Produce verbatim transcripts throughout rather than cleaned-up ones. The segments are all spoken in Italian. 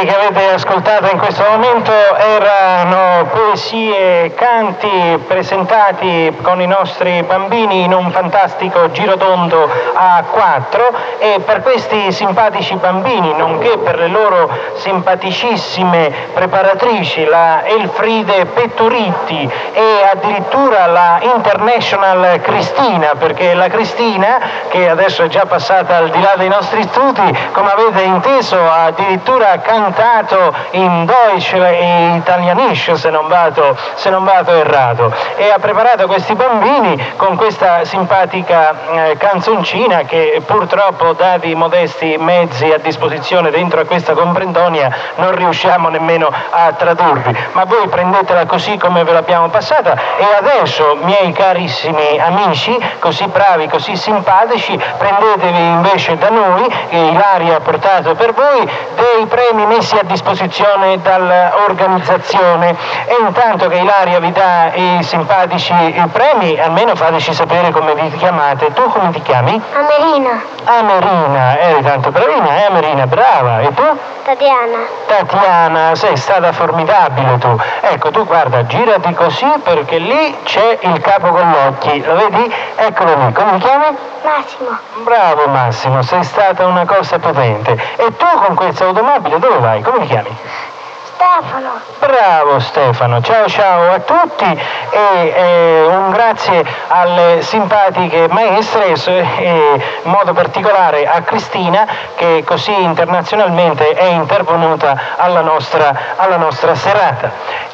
Quelli che avete ascoltato in questo momento erano poesie, canti presentati con i nostri bambini in un fantastico girotondo a quattro, e per questi simpatici bambini, nonché per le loro simpaticissime preparatrici, la Elfride Petturitti e addirittura la International Cristina, perché la Cristina, che adesso è già passata al di là dei nostri studi, come avete inteso ha addirittura cantato in Deutsch e Italianisch, se non vado, se non vado errato, e ha preparato questi bambini con questa simpatica eh, canzoncina che purtroppo, dati i modesti mezzi a disposizione dentro a questa comprendonia, non riusciamo nemmeno a tradurvi, ma voi prendetela così come ve l'abbiamo passata. E adesso, miei carissimi amici, così bravi, così simpatici, prendetevi invece da noi, che Ilaria ha portato per voi, dei premi messi a disposizione dall'organizzazione. E intanto che Ilaria vi dà i simpatici premi, almeno fateci sapere come vi chiamate. Tu come ti chiami? Amerina. Amerina, eri tanto bravina, eh Amerina, brava. E tu? Tatiana. Tatiana, sei stata formidabile tu. Ecco, tu guarda, girati così perché lì c'è il capo con gli occhi, lo vedi? Eccolo lì, come ti chiami? Massimo. Bravo Massimo, sei stata una cosa potente. E tu con questa automobile dove vai? Come ti chiami? Stefano. Bravo Stefano, ciao ciao a tutti e eh, un grazie alle simpatiche maestre e in modo particolare a Cristina, che così internazionalmente è intervenuta alla nostra, alla nostra serata.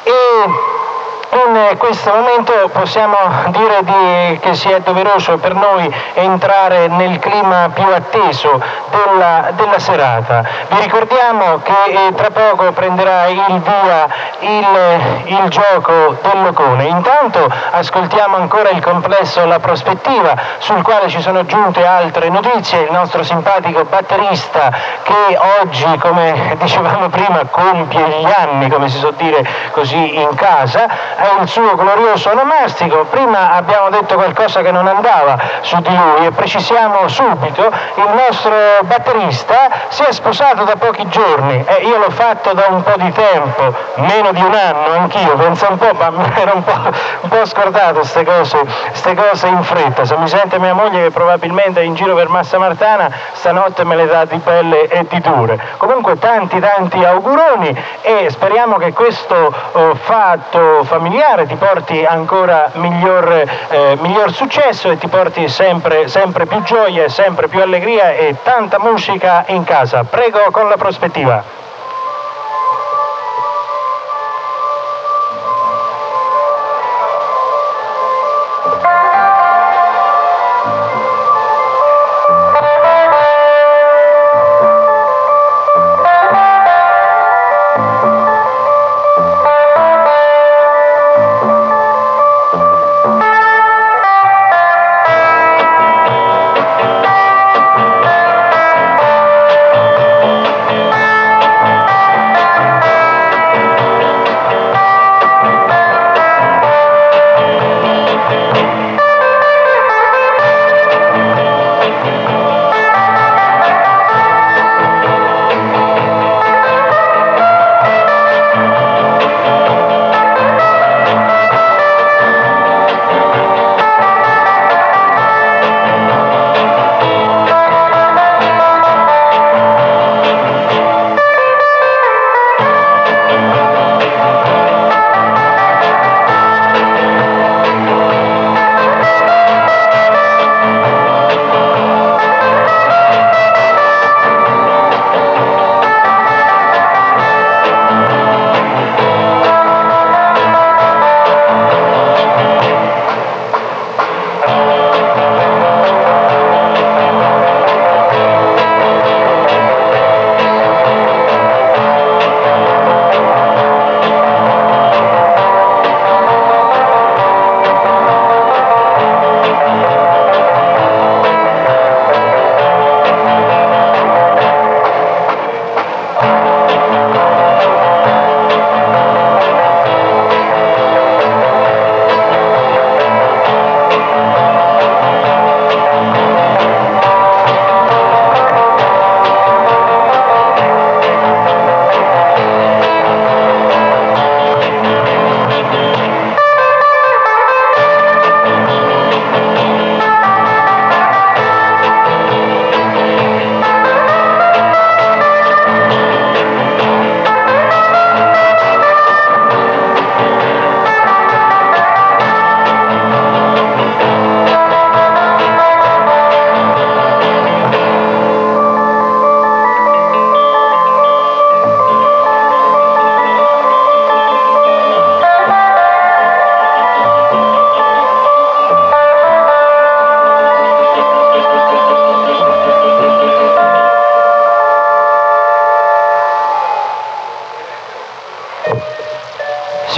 E in questo momento possiamo dire di, che sia doveroso per noi entrare nel clima più atteso della, della serata. Vi ricordiamo che eh, tra poco prenderà il via il, il gioco del locone. Intanto ascoltiamo ancora il complesso La Prospettiva, sul quale ci sono giunte altre notizie. Il nostro simpatico batterista, che oggi, come dicevamo prima, compie gli anni, come si suol dire così in casa, è il suo glorioso onomastico. Prima abbiamo detto qualcosa che non andava su di lui e precisiamo subito: il nostro batterista si è sposato da pochi giorni e io l'ho fatto da un po' di tempo, meno di un anno anch'io, pensa un po', ma mi ero un po', un po' scordato queste cose, ste cose in fretta. Se mi sente mia moglie, che probabilmente è in giro per Massa Martana, stanotte me le dà di pelle e di dure. Comunque tanti tanti auguroni e speriamo che questo oh, fatto familiare ti porti ancora miglior, eh, miglior successo e ti porti sempre, sempre più gioia, sempre più allegria e tanta musica in casa. Prego con La Prospettiva.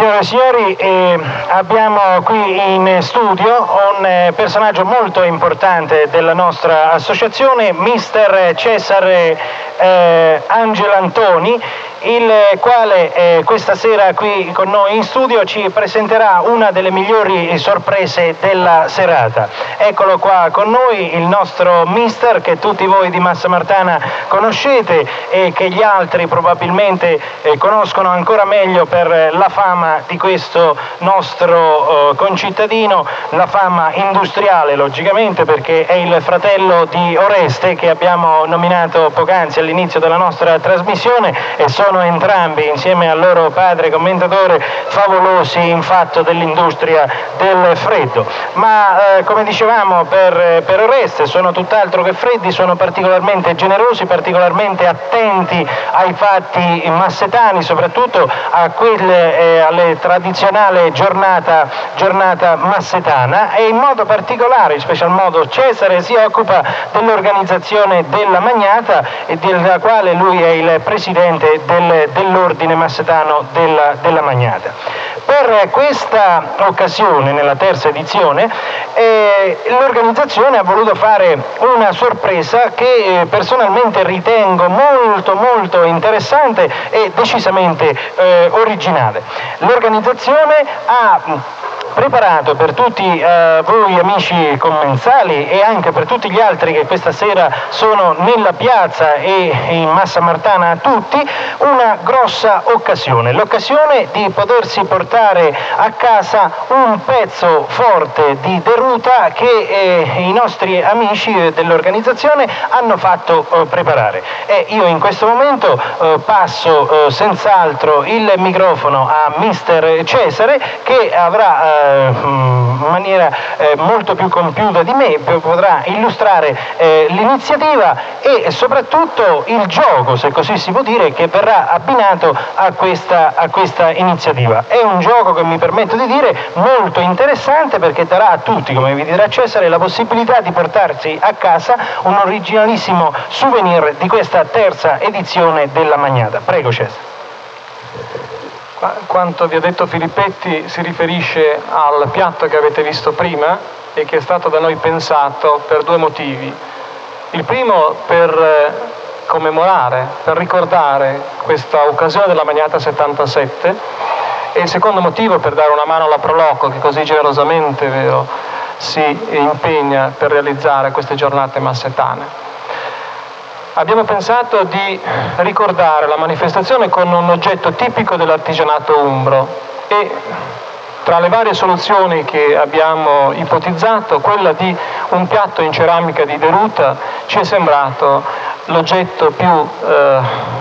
Signore e signori, eh, abbiamo qui in studio un eh, personaggio molto importante della nostra associazione, mister Cesare eh, Angelo Antoni, il quale eh, questa sera qui con noi in studio ci presenterà una delle migliori sorprese della serata. Eccolo qua con noi, il nostro mister che tutti voi di Massamartana conoscete e che gli altri probabilmente eh, conoscono ancora meglio per la fama di questo nostro eh, concittadino, la fama industriale logicamente, perché è il fratello di Oreste che abbiamo nominato poc'anzi all'inizio della nostra trasmissione, e sono entrambi insieme al loro padre commentatore favolosi in fatto dell'industria del freddo. Ma eh, come dicevamo per, per Oreste sono tutt'altro che freddi, sono particolarmente generosi, particolarmente attenti ai fatti massetani, soprattutto a quelle, eh, alle tradizionale giornata, giornata massetana, e in modo particolare, in special modo Cesare, si occupa dell'organizzazione della Magnata, e della quale lui è il presidente del dell'ordine massetano della, della Magnata. Per questa occasione, nella terza edizione, eh, l'organizzazione ha voluto fare una sorpresa che eh, personalmente ritengo molto molto interessante e decisamente eh, originale. L'organizzazione ha preparato per tutti eh, voi amici commensali e anche per tutti gli altri che questa sera sono nella piazza e in Massamartana tutti, una grossa occasione, l'occasione di potersi portare a casa un pezzo forte di deruta che eh, i nostri amici dell'organizzazione hanno fatto eh, preparare. E io in questo momento eh, passo eh, senz'altro il microfono a mister Cesare, che avrà eh, in maniera eh, molto più compiuta di me potrà illustrare eh, l'iniziativa e soprattutto il gioco, se così si può dire, che verrà abbinato a questa, a questa iniziativa. È un gioco che mi permetto di dire molto interessante, perché darà a tutti, come vi dirà Cesare, la possibilità di portarsi a casa un originalissimo souvenir di questa terza edizione della Magnata. Prego Cesare. Quanto vi ha detto Filippetti si riferisce al piatto che avete visto prima e che è stato da noi pensato per due motivi. Il primo per commemorare, per ricordare questa occasione della Magnata settantasette, e il secondo motivo per dare una mano alla Proloco, che così generosamente vero, si impegna per realizzare queste giornate massetane. Abbiamo pensato di ricordare la manifestazione con un oggetto tipico dell'artigianato umbro, e tra le varie soluzioni che abbiamo ipotizzato, quella di un piatto in ceramica di deruta ci è sembrato l'oggetto più eh,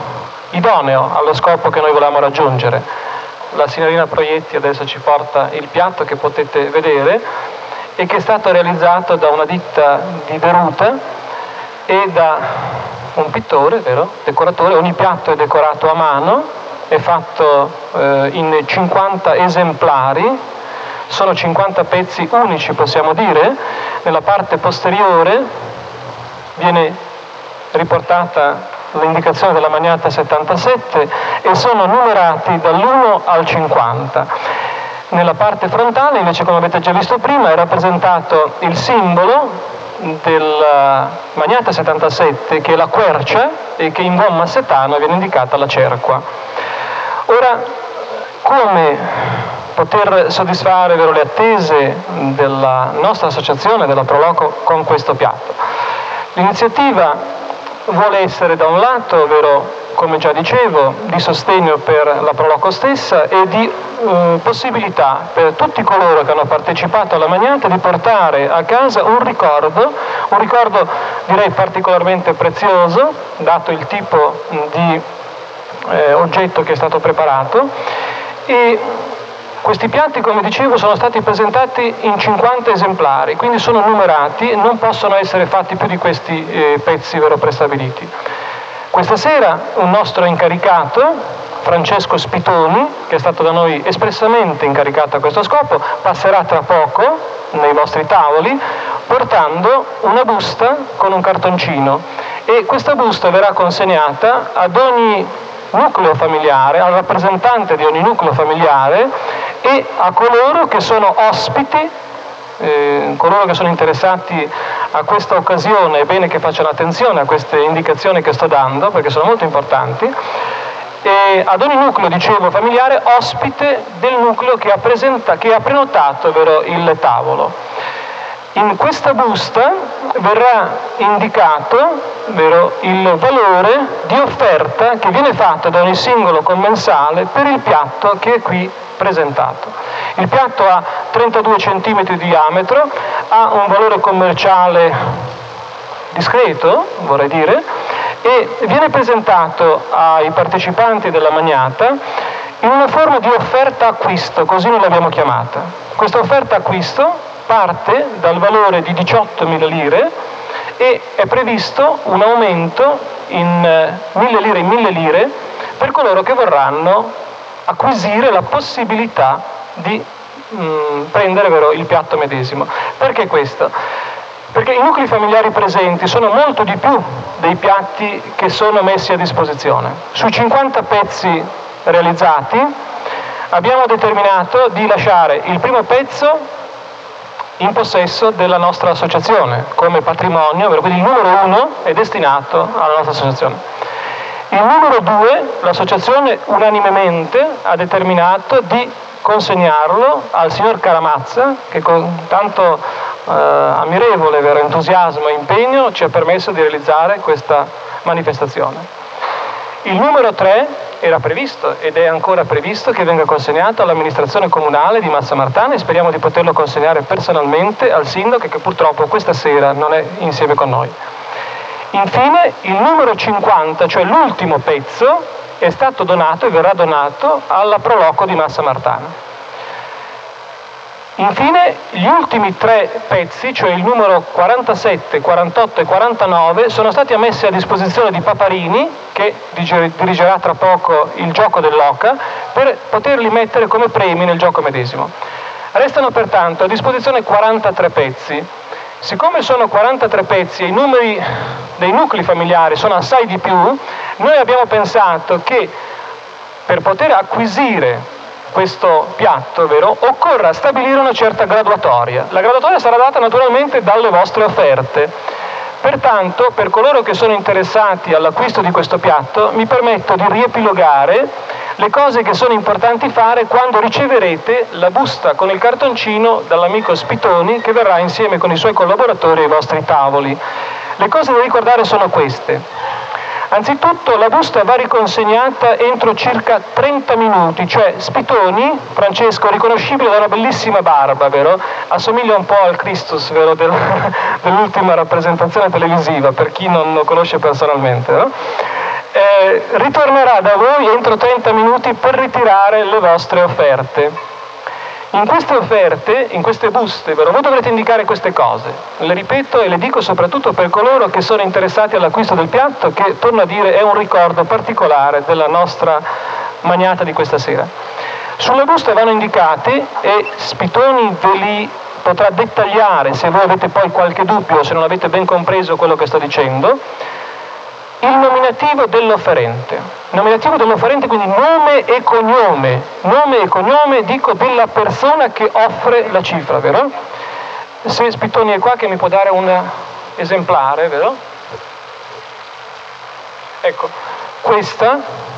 idoneo allo scopo che noi volevamo raggiungere. La signorina Proietti adesso ci porta il piatto che potete vedere e che è stato realizzato da una ditta di deruta e da un pittore, vero? Decoratore. Ogni piatto è decorato a mano, è fatto eh, in cinquanta esemplari, sono cinquanta pezzi unici, possiamo dire. Nella parte posteriore viene riportata l'indicazione della Magnata settantasette e sono numerati dall'uno al cinquanta. Nella parte frontale invece, come avete già visto prima, è rappresentato il simbolo della Magnata settantasette, che è la quercia, e che in buon massetano viene indicata la cerqua. Ora, come poter soddisfare vero, le attese della nostra associazione, della Proloco, con questo piatto? L'iniziativa vuole essere da un lato, vero, come già dicevo, di sostegno per la Proloco stessa e di eh, possibilità per tutti coloro che hanno partecipato alla Magnata di portare a casa un ricordo, un ricordo direi particolarmente prezioso, dato il tipo di eh, oggetto che è stato preparato. E questi piatti, come dicevo, sono stati presentati in cinquanta esemplari, quindi sono numerati e non possono essere fatti più di questi eh, pezzi vero prestabiliti. Questa sera un nostro incaricato, Francesco Spitoni, che è stato da noi espressamente incaricato a questo scopo, passerà tra poco nei vostri tavoli portando una busta con un cartoncino, e questa busta verrà consegnata ad ogni nucleo familiare, al rappresentante di ogni nucleo familiare e a coloro che sono ospiti, eh, coloro che sono interessati a questa occasione. È bene che facciano attenzione a queste indicazioni che sto dando, perché sono molto importanti. E ad ogni nucleo, dicevo, familiare, ospite del nucleo che ha, presenta, che ha prenotato, ovvero il tavolo. In questa busta verrà indicato, ovvero, il valore di offerta che viene fatto da ogni singolo commensale per il piatto che è qui presentato. Il piatto ha trentadue centimetri di diametro, ha un valore commerciale discreto, vorrei dire, e viene presentato ai partecipanti della magnata in una forma di offerta acquisto, così noi l'abbiamo chiamata. Questa offerta acquisto parte dal valore di diciottomila lire e è previsto un aumento in mille lire in mille lire per coloro che vorranno acquisire la possibilità di mh, prendere, vero, il piatto medesimo. Perché questo? Perché i nuclei familiari presenti sono molto di più dei piatti che sono messi a disposizione. Sui cinquanta pezzi realizzati abbiamo determinato di lasciare il primo pezzo in possesso della nostra associazione come patrimonio, quindi il numero uno è destinato alla nostra associazione. Il numero due, l'associazione unanimemente ha determinato di consegnarlo al signor Caramazza, che con tanto eh, ammirevole, vero, entusiasmo e impegno ci ha permesso di realizzare questa manifestazione. Il numero tre era previsto ed è ancora previsto che venga consegnato all'amministrazione comunale di Massa Martana e speriamo di poterlo consegnare personalmente al sindaco, che purtroppo questa sera non è insieme con noi. Infine il numero cinquanta, cioè l'ultimo pezzo, è stato donato e verrà donato alla Proloco di Massa Martana. Infine gli ultimi tre pezzi, cioè il numero quarantasette, quarantotto e quarantanove, sono stati messi a disposizione di Paparini, che dirigerà tra poco il gioco dell'Oca, per poterli mettere come premi nel gioco medesimo. Restano pertanto a disposizione quarantatré pezzi. Siccome sono quarantatré pezzi e i numeri dei nuclei familiari sono assai di più, noi abbiamo pensato che per poter acquisire questo piatto, vero, occorra stabilire una certa graduatoria. La graduatoria sarà data naturalmente dalle vostre offerte. Pertanto, per coloro che sono interessati all'acquisto di questo piatto, mi permetto di riepilogare le cose che sono importanti fare quando riceverete la busta con il cartoncino dall'amico Spitoni, che verrà insieme con i suoi collaboratori ai vostri tavoli. Le cose da ricordare sono queste. Anzitutto la busta va riconsegnata entro circa trenta minuti, cioè Spitoni, Francesco, riconoscibile da una bellissima barba, vero? Assomiglia un po' al Christus, vero, del, dell'ultima rappresentazione televisiva, per chi non lo conosce personalmente, no? Eh, ritornerà da voi entro trenta minuti per ritirare le vostre offerte. In queste offerte, in queste buste, vero, voi dovrete indicare queste cose. Le ripeto e le dico soprattutto per coloro che sono interessati all'acquisto del piatto, che, torno a dire, è un ricordo particolare della nostra magnata di questa sera. Sulle buste vanno indicati, e Spitoni ve li potrà dettagliare se voi avete poi qualche dubbio o se non avete ben compreso quello che sto dicendo, il nominativo dell'offerente. Nominativo dell'offerente, quindi nome e cognome, nome e cognome, dico, della persona che offre la cifra, vero? Se Spitoni è qua, che mi può dare un esemplare, vero? Ecco, questa,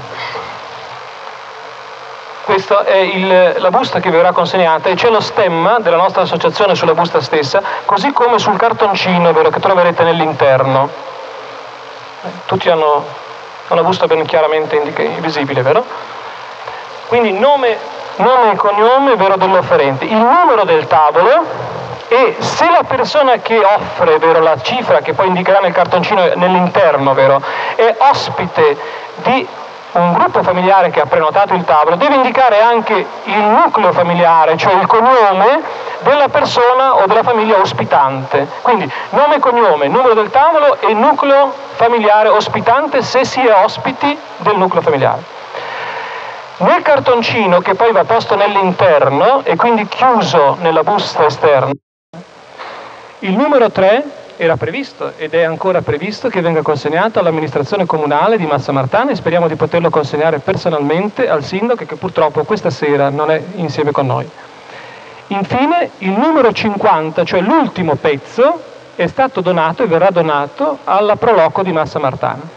questa è il, la busta che verrà consegnata, e c'è lo stemma della nostra associazione sulla busta stessa, così come sul cartoncino, vero, che troverete nell'interno. Tutti hanno una busta ben chiaramente visibile, vero? Quindi nome, nome e cognome, vero, dell'offerente, il numero del tavolo, e se la persona che offre, vero, la cifra che poi indicherà nel cartoncino nell'interno, vero, è ospite di un gruppo familiare che ha prenotato il tavolo, deve indicare anche il nucleo familiare, cioè il cognome della persona o della famiglia ospitante. Quindi nome e cognome, numero del tavolo e nucleo familiare ospitante, se si è ospiti del nucleo familiare. Nel cartoncino, che poi va posto nell'interno e quindi chiuso nella busta esterna, il numero tre era previsto ed è ancora previsto che venga consegnato all'amministrazione comunale di Massa Martana e speriamo di poterlo consegnare personalmente al sindaco che purtroppo questa sera non è insieme con noi. Infine il numero cinquanta, cioè l'ultimo pezzo, è stato donato e verrà donato alla Proloco di Massa Martana.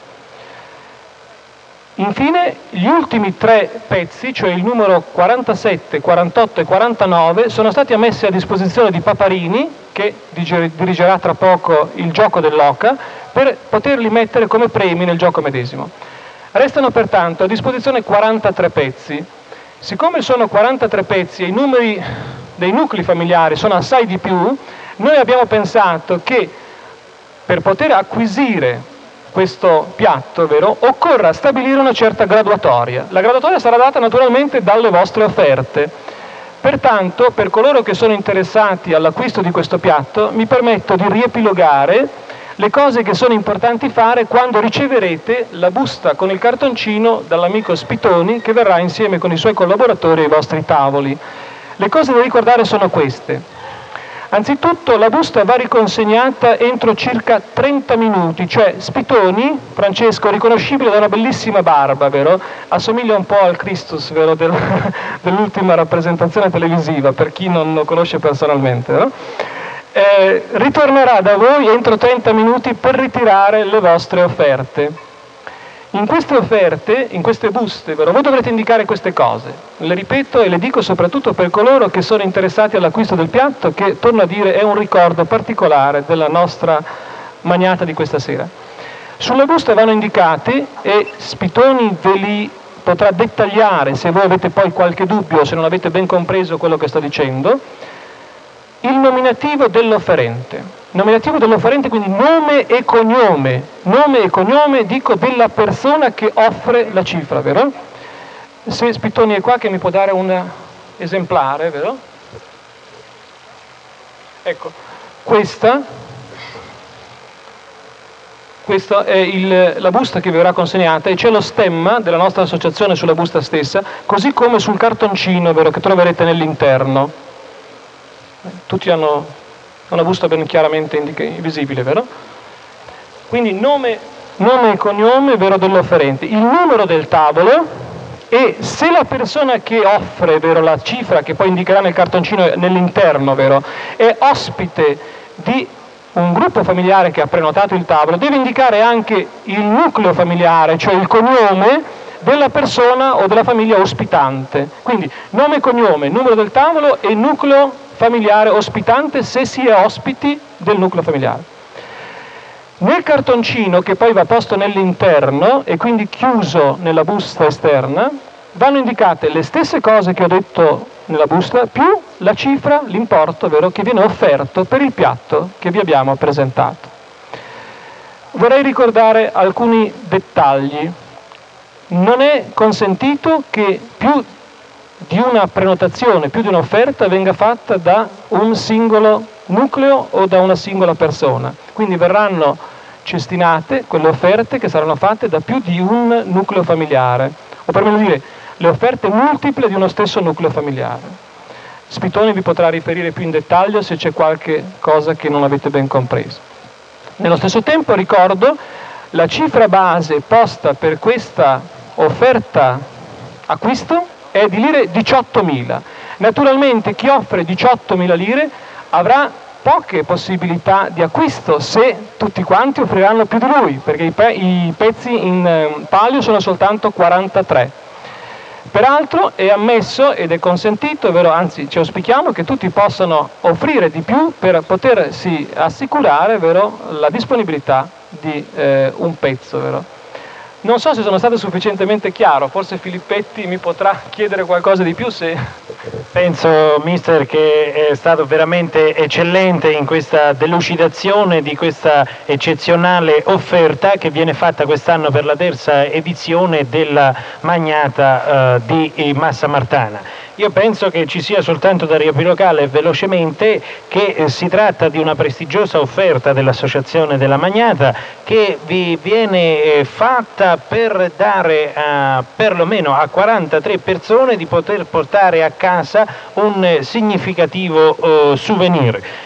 Infine gli ultimi tre pezzi, cioè il numero quarantasette, quarantotto e quarantanove, sono stati ammessi a disposizione di Paparini, che dirigerà tra poco il gioco dell'Oca, per poterli mettere come premi nel gioco medesimo. Restano pertanto a disposizione quarantatré pezzi. Siccome sono quarantatré pezzi e i numeri dei nuclei familiari sono assai di più, noi abbiamo pensato che per poter acquisire questo piatto, vero, occorra stabilire una certa graduatoria. La graduatoria sarà data naturalmente dalle vostre offerte. Pertanto, per coloro che sono interessati all'acquisto di questo piatto, mi permetto di riepilogare le cose che sono importanti fare quando riceverete la busta con il cartoncino dall'amico Spitoni, che verrà insieme con i suoi collaboratori ai vostri tavoli. Le cose da ricordare sono queste. Anzitutto la busta va riconsegnata entro circa trenta minuti, cioè Spitoni, Francesco, riconoscibile da una bellissima barba, vero? Assomiglia un po' al Christus, vero? Del, dell'ultima rappresentazione televisiva, per chi non lo conosce personalmente, vero? Eh, ritornerà da voi entro trenta minuti per ritirare le vostre offerte. In queste offerte, in queste buste, vero, voi dovrete indicare queste cose. Le ripeto e le dico soprattutto per coloro che sono interessati all'acquisto del piatto, che, torno a dire, è un ricordo particolare della nostra magnata di questa sera. Sulle buste vanno indicati, e Spitoni ve li potrà dettagliare se voi avete poi qualche dubbio o se non avete ben compreso quello che sto dicendo, il nominativo dell'offerente. Nominativo dell'offerente, quindi nome e cognome, nome e cognome, dico, della persona che offre la cifra, vero? Se Spitoni è qua che mi può dare un esemplare, vero? Ecco, questa, questa è il, la busta che vi verrà consegnata e c'è lo stemma della nostra associazione sulla busta stessa, così come sul cartoncino, vero, che troverete nell'interno. Tutti hanno una busta ben chiaramente visibile, vero? Quindi nome, nome e cognome, vero, dell'offerente, il numero del tavolo e se la persona che offre, vero, la cifra che poi indicherà nel cartoncino nell'interno, vero, è ospite di un gruppo familiare che ha prenotato il tavolo, deve indicare anche il nucleo familiare, cioè il cognome della persona o della famiglia ospitante. Quindi nome e cognome, numero del tavolo e nucleo familiare ospitante se si è ospiti del nucleo familiare. Nel cartoncino, che poi va posto nell'interno e quindi chiuso nella busta esterna, vanno indicate le stesse cose che ho detto nella busta, più la cifra, l'importo, vero, che viene offerto per il piatto che vi abbiamo presentato. Vorrei ricordare alcuni dettagli. Non è consentito che più di una prenotazione, più di un'offerta venga fatta da un singolo nucleo o da una singola persona. Quindi verranno cestinate quelle offerte che saranno fatte da più di un nucleo familiare, o per meglio dire, le offerte multiple di uno stesso nucleo familiare. Spitoni vi potrà riferire più in dettaglio se c'è qualche cosa che non avete ben compreso. Nello stesso tempo ricordo la cifra base posta per questa offerta acquisto è di lire diciottomila. Naturalmente chi offre diciottomila lire avrà poche possibilità di acquisto se tutti quanti offriranno più di lui, perché i, pe i pezzi in eh, palio sono soltanto quarantatré. Peraltro è ammesso ed è consentito, vero, anzi ci auspichiamo che tutti possano offrire di più per potersi assicurare, vero, la disponibilità di eh, un pezzo, vero. Non so se sono stato sufficientemente chiaro, forse Filippetti mi potrà chiedere qualcosa di più se... Penso, mister, che è stato veramente eccellente in questa delucidazione di questa eccezionale offerta che viene fatta quest'anno per la terza edizione della Magnata eh, di Massa Martana. Io penso che ci sia soltanto da riepilogare velocemente che eh, si tratta di una prestigiosa offerta dell'Associazione della Magnata che vi viene eh, fatta per dare a, perlomeno a quarantatré persone di poter portare a casa un eh, significativo eh, souvenir.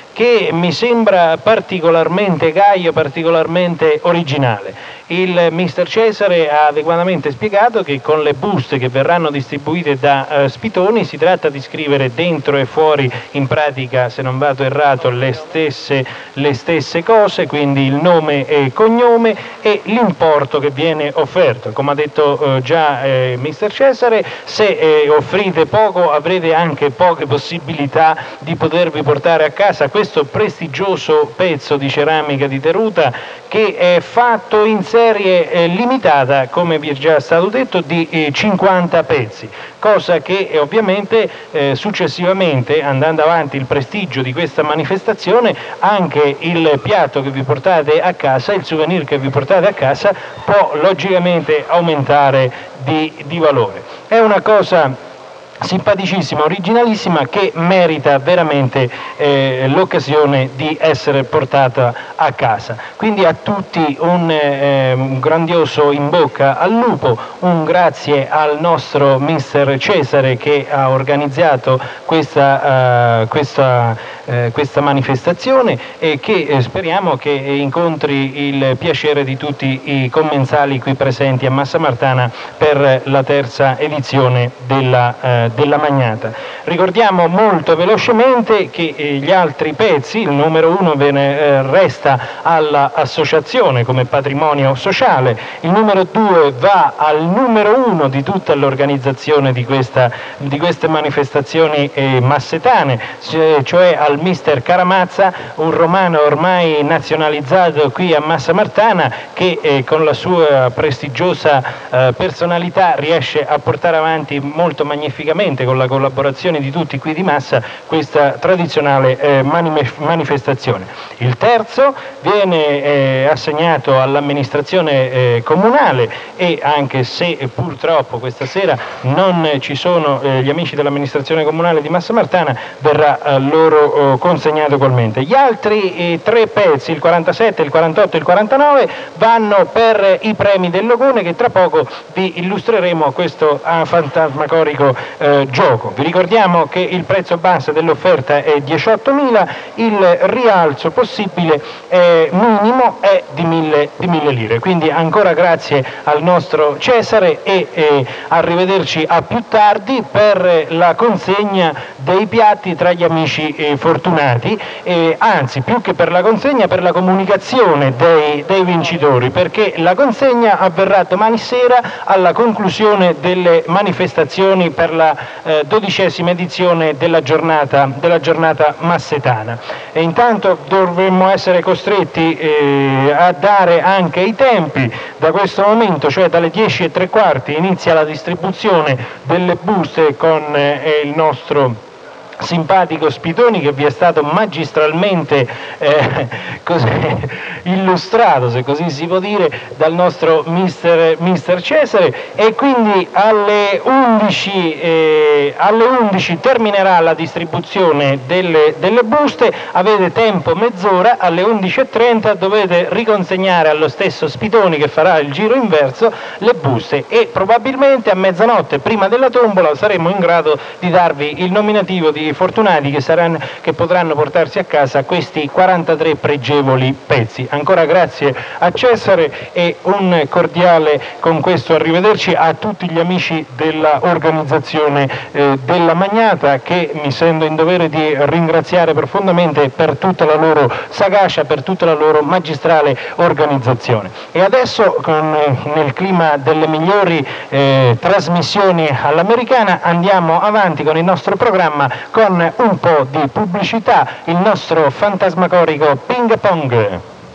che mi sembra particolarmente gaio, particolarmente originale. Il mister Cesare ha adeguatamente spiegato che con le buste che verranno distribuite da uh, Spitoni si tratta di scrivere dentro e fuori, in pratica, se non vado errato, le stesse, le stesse cose, quindi il nome e cognome e l'importo che viene offerto. Come ha detto uh, già eh, mister Cesare, se eh, offrite poco avrete anche poche possibilità di potervi portare a casa questo prestigioso pezzo di ceramica di teruta che è fatto in serie eh, limitata, come vi è già stato detto, di eh, cinquanta pezzi, cosa che eh, ovviamente eh, successivamente, andando avanti il prestigio di questa manifestazione, anche il piatto che vi portate a casa, il souvenir che vi portate a casa, può logicamente aumentare di, di valore. È una cosa simpaticissima, originalissima, che merita veramente eh, l'occasione di essere portata a casa. Quindi a tutti un, eh, un grandioso in bocca al lupo, un grazie al nostro mister Cesare che ha organizzato questa, uh, questa, uh, questa manifestazione e che eh, speriamo che incontri il piacere di tutti i commensali qui presenti a Massamartana per la terza edizione della uh, della Magnata. Ricordiamo molto velocemente che eh, gli altri pezzi, il numero uno viene, eh, resta all'associazione come patrimonio sociale, il numero due va al numero uno di tutta l'organizzazione di, questa, di queste manifestazioni eh, massetane, cioè al mister Caramazza, un romano ormai nazionalizzato qui a Massamartana che eh, con la sua prestigiosa eh, personalità riesce a portare avanti molto magnificamente, con la collaborazione di tutti qui di Massa, questa tradizionale eh, manifestazione. Il terzo viene eh, assegnato all'amministrazione eh, comunale e anche se eh, purtroppo questa sera non ci sono eh, gli amici dell'amministrazione comunale di Massamartana, verrà eh, loro eh, consegnato ugualmente. Gli altri eh, tre pezzi, il quarantasette, il quarantotto e il quarantanove, vanno per i premi del Logone che tra poco vi illustreremo a questo ah, fantasmacorico eh, gioco. Vi ricordiamo che il prezzo base dell'offerta è diciottomila, il rialzo possibile eh, minimo è di mille, di mille lire, quindi ancora grazie al nostro Cesare e eh, arrivederci a più tardi per la consegna dei piatti tra gli amici eh, fortunati, eh, anzi più che per la consegna, per la comunicazione dei, dei vincitori, perché la consegna avverrà domani sera alla conclusione delle manifestazioni per la eh, dodicesima edizione della giornata, della giornata massetana. E intanto dovremmo essere costretti eh, a dare anche i tempi. Da questo momento, cioè dalle dieci e tre quarti, inizia la distribuzione delle buste con eh, il nostro simpatico Spitoni, che vi è stato magistralmente eh, così, illustrato, se così si può dire, dal nostro mister, mister Cesare, e quindi alle undici, eh, alle undici terminerà la distribuzione delle, delle buste, avete tempo mezz'ora, alle undici e trenta dovete riconsegnare allo stesso Spitoni, che farà il giro inverso, le buste, e probabilmente a mezzanotte, prima della tombola, saremo in grado di darvi il nominativo di fortunati che, saranno, che potranno portarsi a casa questi quarantatré pregevoli pezzi. Ancora grazie a Cesare e un cordiale con questo arrivederci a tutti gli amici dell'organizzazione eh, della Magnata, che mi sento in dovere di ringraziare profondamente per tutta la loro sagacia, per tutta la loro magistrale organizzazione. E adesso, con, nel clima delle migliori eh, trasmissioni all'americana, andiamo avanti con il nostro programma con un po' di pubblicità, il nostro fantasmagorico ping pong.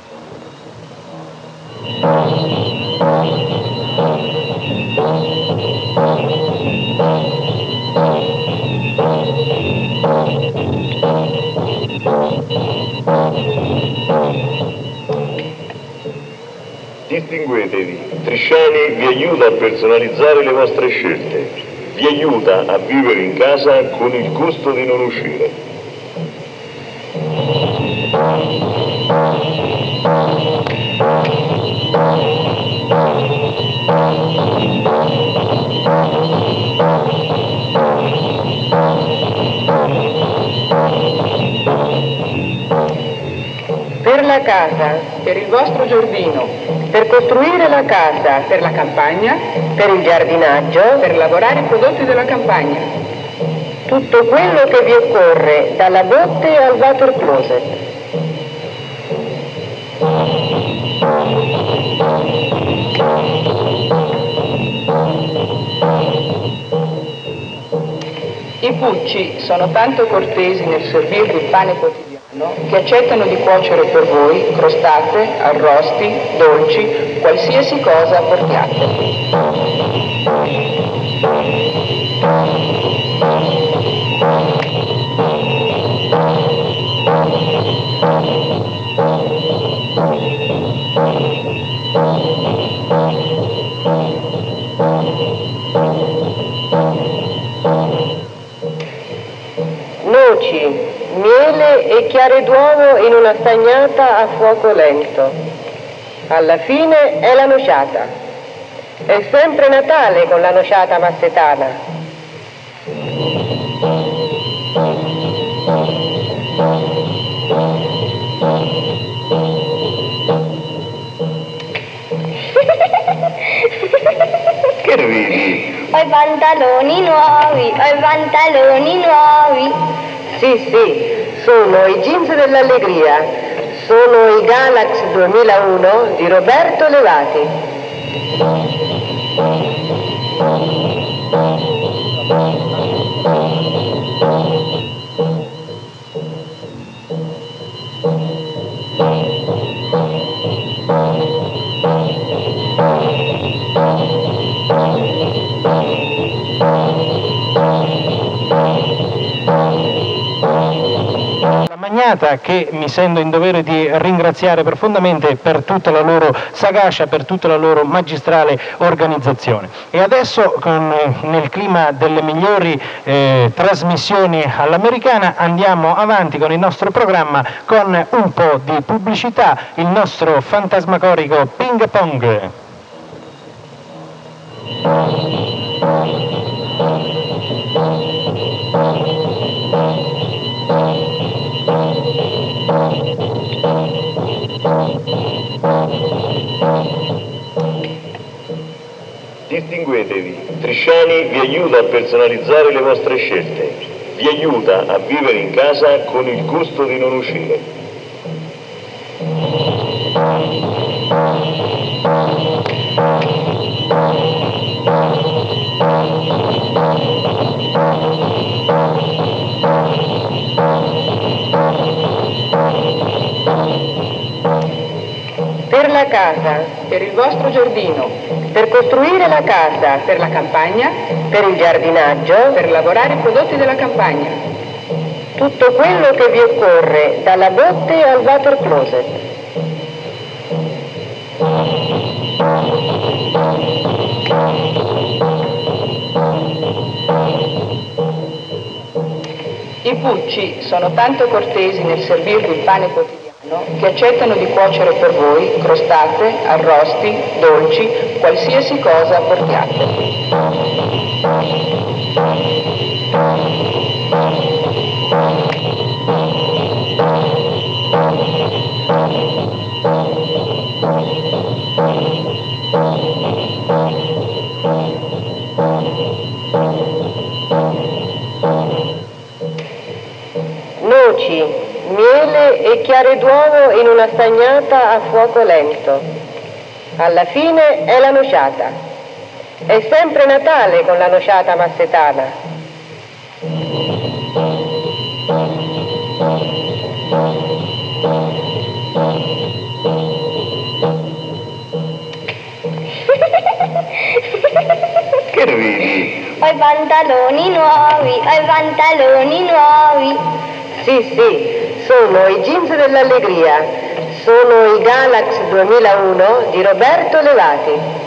Distinguetevi, Trisciani vi aiuta a personalizzare le vostre scelte. Vi aiuta a vivere in casa con il gusto di non uscire. casa, per il vostro giardino, per costruire la casa, per la campagna, per il giardinaggio, per lavorare i prodotti della campagna. Tutto quello che vi occorre, dalla botte al water closet. I Pucci sono tanto cortesi nel servirvi il pane quotidiano che accettano di cuocere per voi crostate, arrosti, dolci, qualsiasi cosa portiate. Noci, miele e chiare d'uovo in una stagnata a fuoco lento. Alla fine è la nociata. È sempre Natale con la nociata massetana. Che ridi? Ho i pantaloni nuovi, ho i pantaloni nuovi. Sì, sì, sono i jeans dell'allegria. Sono i Galax duemilauno di Roberto Levati. Magnata, che mi sento in dovere di ringraziare profondamente per tutta la loro sagacia, per tutta la loro magistrale organizzazione. E adesso, con, nel clima delle migliori eh, trasmissioni all'americana, andiamo avanti con il nostro programma con un po' di pubblicità, il nostro fantasmagorico ping pong. Distinguetevi, Trisciani vi aiuta a personalizzare le vostre scelte, vi aiuta a vivere in casa con il gusto di non uscire. Per la casa, per il vostro giardino, per costruire la casa, per la campagna, per il giardinaggio, per lavorare i prodotti della campagna. Tutto quello che vi occorre, dalla botte al water closet. I Pucci sono tanto cortesi nel servirvi il pane quotidiano che accettano di cuocere per voi crostate, arrosti, dolci, qualsiasi cosa portiate. Noci, miele e chiare d'uovo in una stagnata a fuoco lento. Alla fine è la nociata. È sempre Natale con la nociata massetana. Che ridi? Ho i pantaloni nuovi, ho i pantaloni nuovi. Sì, sì, sono i jeans dell'allegria. Sono i Galax duemilauno di Roberto Levati.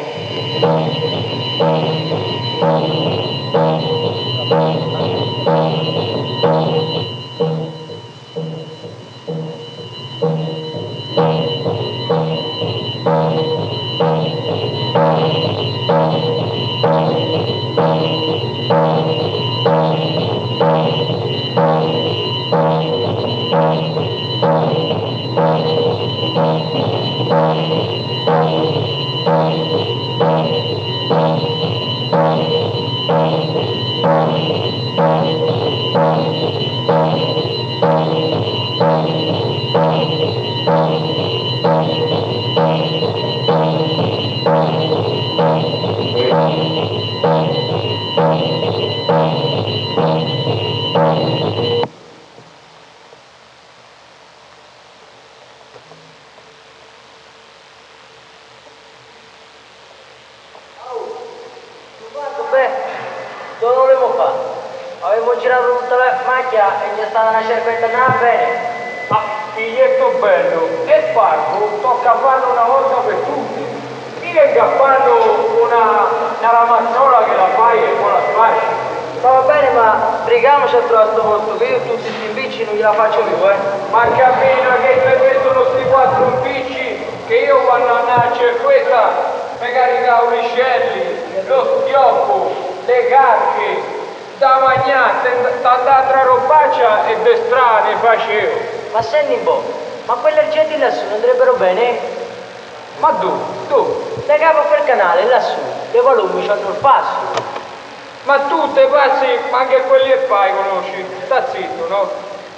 Ma senti un po', ma quelle argenti lassù non andrebbero bene? Ma dove? Dove? Da capo per canale, lassù, le volumi c'hanno il passo. Ma tu te passi, ma anche quelli che fai conosci? Sta zitto, no?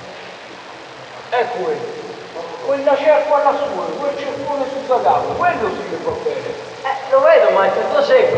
È quello. Quella cerca lassù, quel cercone sul capo, quello sì che va bene. Eh, lo vedo, ma è tutto secco.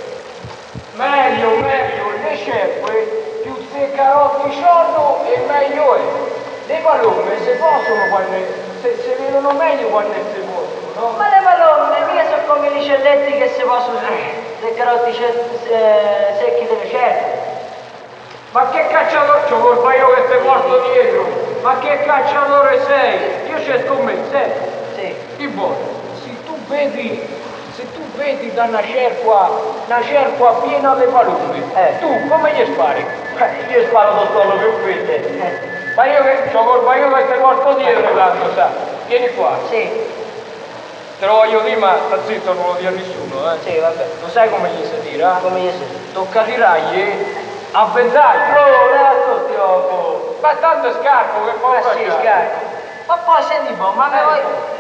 Meglio, meglio, le cerque, più se carotti c'hanno e meglio è. Le palome se possono quando, se, se vedono meglio quando si possono, no? Ma le palome mica sono come gli uccelletti che si possono le carotti se, secchi delle cerche. Ma che cacciatore, c'ho colpa io che ti porto dietro, ma che cacciatore sei? Io ci scommetto, eh? Sì. Di buono, se tu vedi, se tu vedi da una cerqua, una cerqua piena di palome, eh. tu come gli spari? Eh, io sparo con quello più freddo. Eh. Ma io che c'ho colpa io che ti porto dietro tanto, sa? Vieni qua. Sì. Te lo voglio dire, ma sta zitto, non lo dire a nessuno, eh? Sì, vabbè. Lo sai come gli si tira? Come gli si? Tocca tirargli a ventaglio. Oh, lasco troppo. Ma tanto è scarpo, che poi Ma sì, scarpo. Ma poi senti un po', ma me vuoi...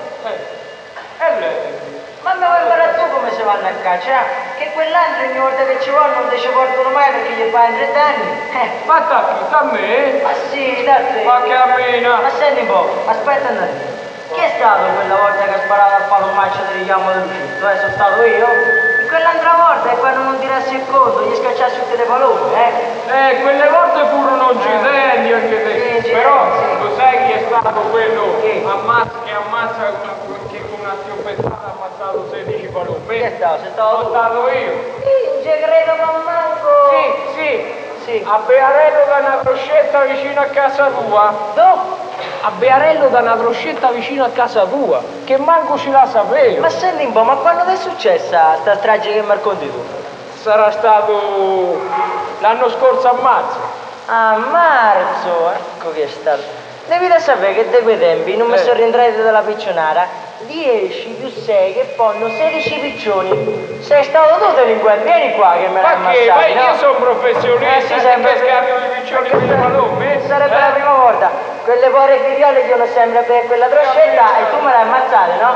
Eh, e lei? Ma me vuoi imparare tu come si vanno a caccia? Che quell'altro ogni volta che ci vogliono non ti ci portano mai perché gli fai tre danni. Eh. Ma t'affida a me? Ma sì, da te. Ma che amena? Ma senti un po', aspetta un attimo. Chi è stato quella volta che ha sparato al palomaccio del richiamo del Lucetto? Eh, sono stato io? E quell'altra volta è quando non tirassi il conto, gli scacciassi tutte le palome, eh? Eh, quelle volte furono incidenti anche te. Sì, però sì. lo sai chi è stato quello Chi? ammazza, che ammazza una, che con una schioppetta ha ammazzato sedici palome? Chi è stato? Sei stato Sono tu? stato io. Sì, non ci credo ma manco. Sì, sì. Sì. A Bearello da una croscetta vicino a casa tua. No? A Bearello da una croscetta vicino a casa tua, che manco ce la sapevo. Ma senti un po', ma quando è successa sta strage che mi racconti tu? Sarà stato l'anno scorso a marzo. A marzo, ecco che è stato. Devi da sapere che da quei tempi non mi Eh. sono rientrati dalla piccionara dieci più sei che fanno sedici piccioni. Sei stato tu delinquente, vieni qua che me l'hai Ma che? ammazzato, Ma io sono professionista, Eh, sì, che sempre- scambio di piccioni con le palome? Sarebbe Eh? la prima volta. Quelle povere figliole chiedono sempre per quella troscetta e tu me l'hai ammazzata, no?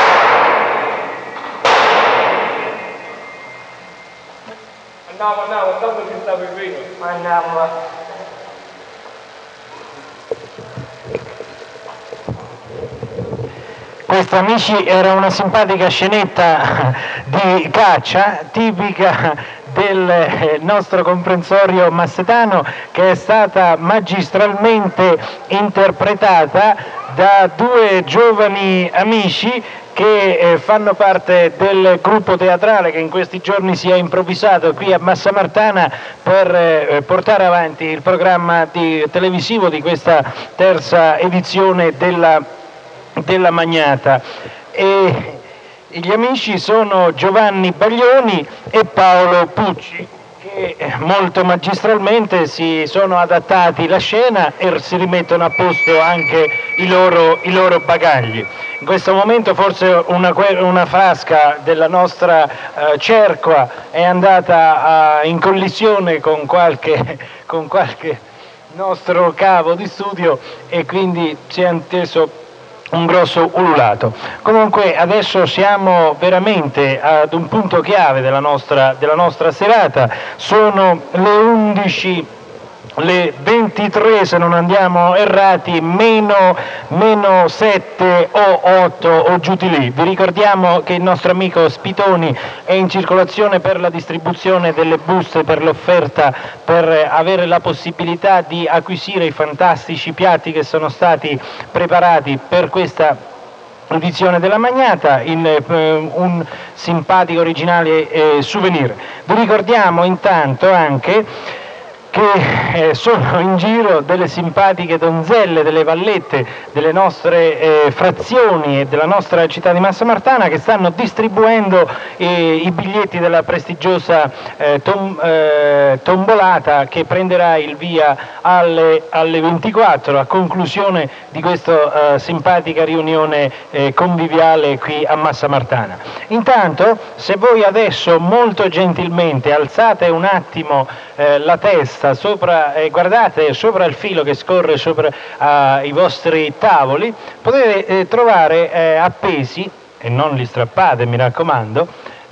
Andiamo, andiamo, tanto ci sta per vino. Andiamo, va. Questa, amici, era una simpatica scenetta di caccia tipica del nostro comprensorio massetano, che è stata magistralmente interpretata da due giovani amici che eh, fanno parte del gruppo teatrale che in questi giorni si è improvvisato qui a Massamartana per eh, portare avanti il programma di, televisivo di questa terza edizione della, della Magnata. E gli amici sono Giovanni Baglioni e Paolo Pucci, che molto magistralmente si sono adattati la scena e si rimettono a posto anche i loro, i loro bagagli. In questo momento forse una, una frasca della nostra eh, cerqua è andata a, in collisione con qualche, con qualche nostro cavo di studio e quindi si è inteso un grosso ululato. Comunque adesso siamo veramente ad un punto chiave della nostra, della nostra serata, sono le undici, le ventitré se non andiamo errati, meno, meno sette o otto o giù di lì. Vi ricordiamo che il nostro amico Spitoni è in circolazione per la distribuzione delle buste per l'offerta, per avere la possibilità di acquisire i fantastici piatti che sono stati preparati per questa edizione della Magnata in eh, un simpatico originale eh, souvenir. Vi ricordiamo intanto anche che eh, sono in giro delle simpatiche donzelle delle vallette delle nostre eh, frazioni e della nostra città di Massamartana, che stanno distribuendo eh, i biglietti della prestigiosa eh, tom, eh, tombolata che prenderà il via alle, alle ventiquattro, a conclusione di questa eh, simpatica riunione eh, conviviale qui a Massamartana. Intanto, se voi adesso molto gentilmente alzate un attimo eh, la testa sopra, eh, guardate sopra il filo che scorre sopra eh, i vostri tavoli, potete eh, trovare eh, appesi, e non li strappate mi raccomando,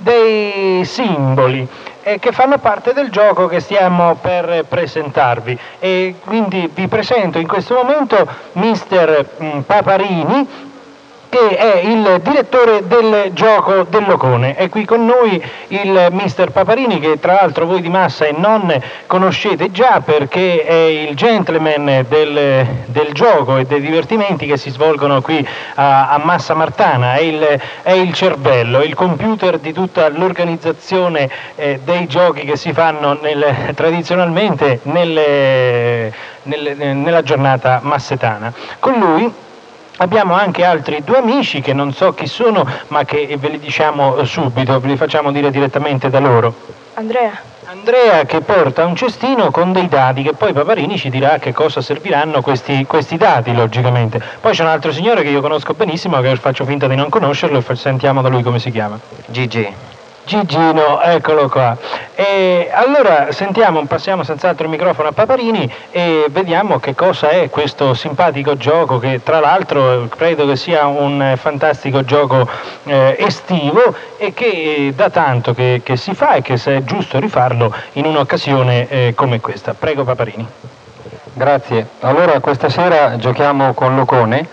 dei simboli eh, che fanno parte del gioco che stiamo per presentarvi, e quindi vi presento in questo momento mister mh, Paparini, che è il direttore del gioco del Locone. È qui con noi il mister Paparini, che tra l'altro voi di Massa e non conoscete già, perché è il gentleman del, del gioco e dei divertimenti che si svolgono qui a, a Massamartana, è il, è il cervello, il computer di tutta l'organizzazione eh, dei giochi che si fanno nel, tradizionalmente nelle, nelle, nella giornata massetana. Con lui abbiamo anche altri due amici che non so chi sono, ma che ve li diciamo subito, ve li facciamo dire direttamente da loro. Andrea. Andrea, che porta un cestino con dei dadi, che poi Paparini ci dirà a che cosa serviranno questi, questi dadi, logicamente. Poi c'è un altro signore che io conosco benissimo, che faccio finta di non conoscerlo, e sentiamo da lui come si chiama. Gigi. Gigino, eccolo qua. E allora sentiamo, passiamo senz'altro il microfono a Paparini e vediamo che cosa è questo simpatico gioco, che tra l'altro credo che sia un fantastico gioco eh, estivo, e che da tanto che, che si fa, e che se è giusto rifarlo in un'occasione eh, come questa. Prego Paparini. Grazie. Allora questa sera giochiamo con Locone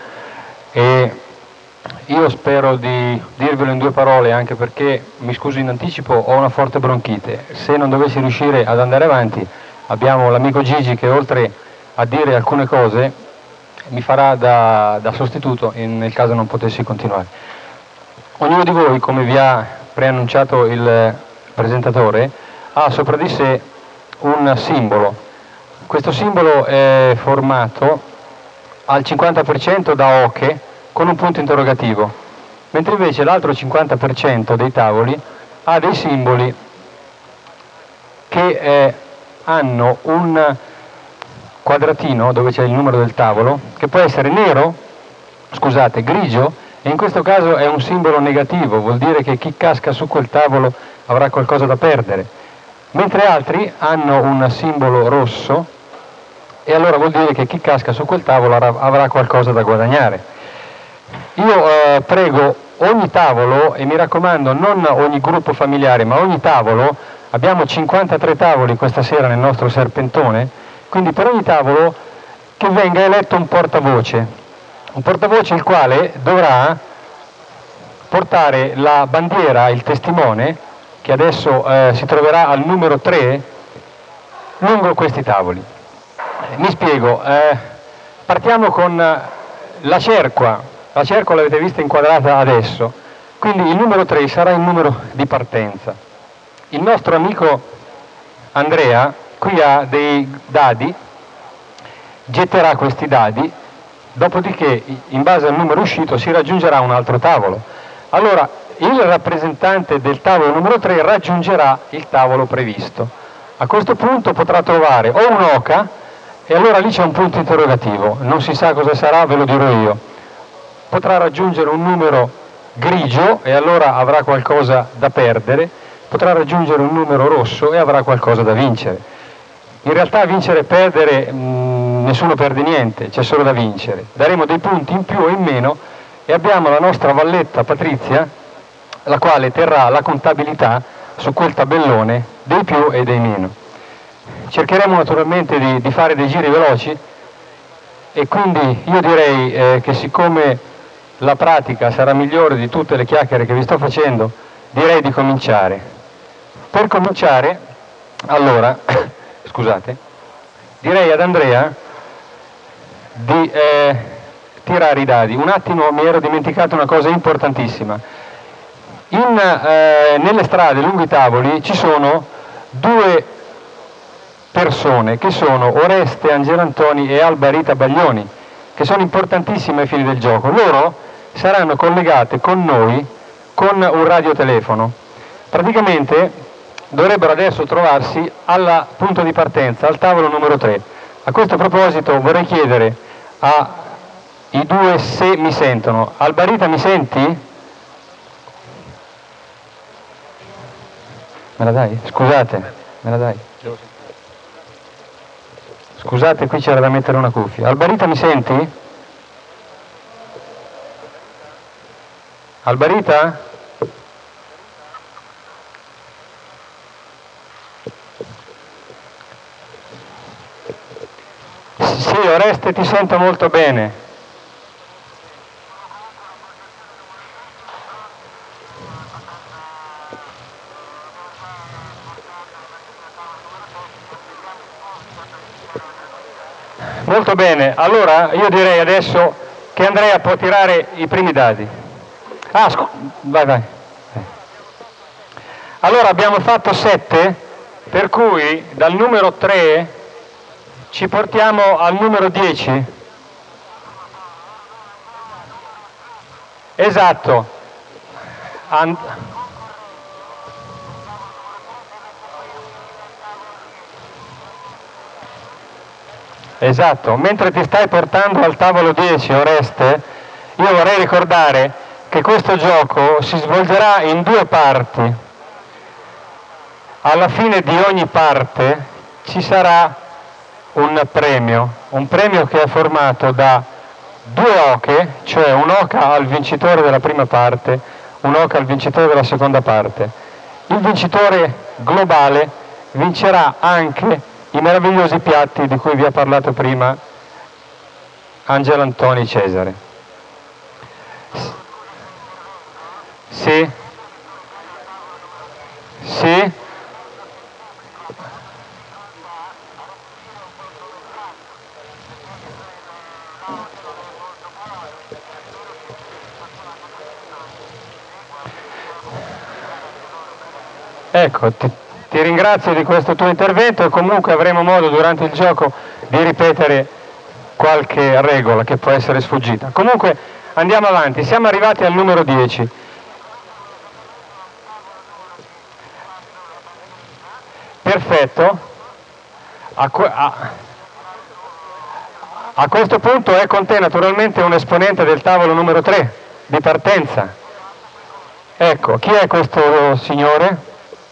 e io spero di dirvelo in due parole, anche perché, mi scuso in anticipo, ho una forte bronchite. Se non dovessi riuscire ad andare avanti, abbiamo l'amico Gigi che, oltre a dire alcune cose, mi farà da, da sostituto in, nel caso non potessi continuare. Ognuno di voi, come vi ha preannunciato il presentatore, ha sopra di sé un simbolo. Questo simbolo è formato al cinquanta per cento da oche con un punto interrogativo, mentre invece l'altro cinquanta per cento dei tavoli ha dei simboli che eh, hanno un quadratino dove c'è il numero del tavolo, che può essere nero, scusate, grigio, e in questo caso è un simbolo negativo, vuol dire che chi casca su quel tavolo avrà qualcosa da perdere, mentre altri hanno un simbolo rosso, e allora vuol dire che chi casca su quel tavolo avrà qualcosa da guadagnare. Io eh, prego ogni tavolo, e mi raccomando non ogni gruppo familiare, ma ogni tavolo, abbiamo cinquantatré tavoli questa sera nel nostro serpentone, quindi per ogni tavolo che venga eletto un portavoce, un portavoce il quale dovrà portare la bandiera, il testimone, che adesso eh, si troverà al numero tre, lungo questi tavoli. Mi spiego, eh, partiamo con la cerqua. La cerca l'avete vista inquadrata adesso, quindi il numero tre sarà il numero di partenza. Il nostro amico Andrea qui ha dei dadi, getterà questi dadi, dopodiché in base al numero uscito si raggiungerà un altro tavolo. Allora il rappresentante del tavolo numero tre raggiungerà il tavolo previsto. A questo punto potrà trovare o un'oca, e allora lì c'è un punto interrogativo, non si sa cosa sarà, ve lo dirò io. Potrà raggiungere un numero grigio e allora avrà qualcosa da perdere, potrà raggiungere un numero rosso e avrà qualcosa da vincere. In realtà vincere e perdere mh, nessuno perde niente, c'è solo da vincere. Daremo dei punti in più o in meno e abbiamo la nostra valletta Patrizia, la quale terrà la contabilità su quel tabellone dei più e dei meno. Cercheremo naturalmente di, di fare dei giri veloci e quindi io direi eh, che siccome la pratica sarà migliore di tutte le chiacchiere che vi sto facendo, direi di cominciare. Per cominciare, allora, scusate, direi ad Andrea di eh, tirare i dadi. Un attimo mi ero dimenticato una cosa importantissima. In, eh, nelle strade lungo i tavoli ci sono due persone che sono Oreste Angelantoni e Alba Rita Baglioni, che sono importantissime ai fini del gioco. Loro saranno collegate con noi con un radiotelefono. Praticamente dovrebbero adesso trovarsi al punto di partenza, al tavolo numero tre. A questo proposito vorrei chiedere ai due se mi sentono. Alba Rita, mi senti? Me la dai? Scusate, me la dai? Scusate, qui c'era da mettere una cuffia. Alba Rita, mi senti? Alba Rita? Sì, Oreste, ti sento molto bene. Molto bene, allora io direi adesso che Andrea può tirare i primi dadi. Ah, scu- vai, vai. Allora abbiamo fatto sette, per cui dal numero tre ci portiamo al numero dieci. Esatto. And- Esatto, mentre ti stai portando al tavolo dieci, Oreste, io vorrei ricordare che questo gioco si svolgerà in due parti. Alla fine di ogni parte ci sarà un premio, un premio che è formato da due oche, cioè un'oca al vincitore della prima parte, un'oca al vincitore della seconda parte. Il vincitore globale vincerà anche i meravigliosi piatti di cui vi ha parlato prima Angelantoni Cesare. Sì? Sì? Ecco, ti, ti ringrazio di questo tuo intervento e comunque avremo modo durante il gioco di ripetere qualche regola che può essere sfuggita. Comunque andiamo avanti, siamo arrivati al numero dieci. Perfetto. A, a, a questo punto è con te naturalmente un esponente del tavolo numero tre di partenza. Ecco, chi è questo signore?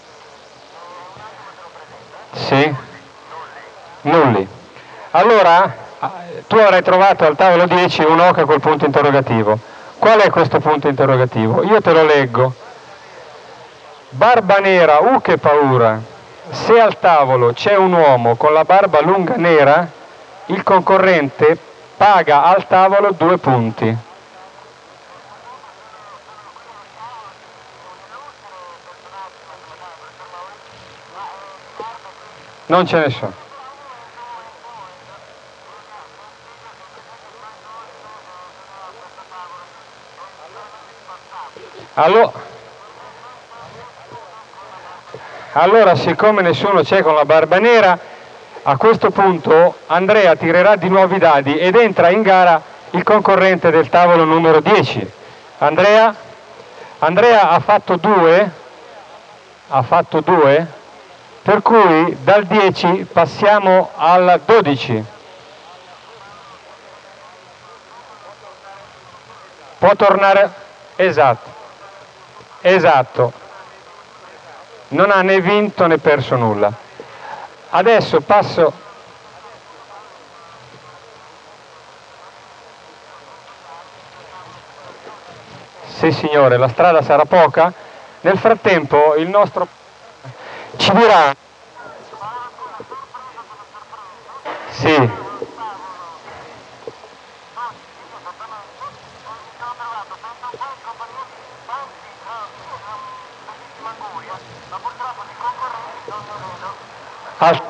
Sì? Nulli. Allora, tu avrai trovato al tavolo dieci un'oca col punto interrogativo. Qual è questo punto interrogativo? Io te lo leggo. Barba nera, uh che paura. Se al tavolo c'è un uomo con la barba lunga nera, il concorrente paga al tavolo due punti. Non ce ne sono. Allora, allora, siccome nessuno c'è con la barba nera, a questo punto Andrea tirerà di nuovo i dadi ed entra in gara il concorrente del tavolo numero dieci. Andrea? Andrea ha fatto due, ha fatto due, per cui dal dieci passiamo al dodici. Può tornare? Esatto, esatto. Non ha né vinto né perso nulla. Adesso passo... Sì signore, la strada sarà poca. Nel frattempo il nostro ci dirà. Sì. Al...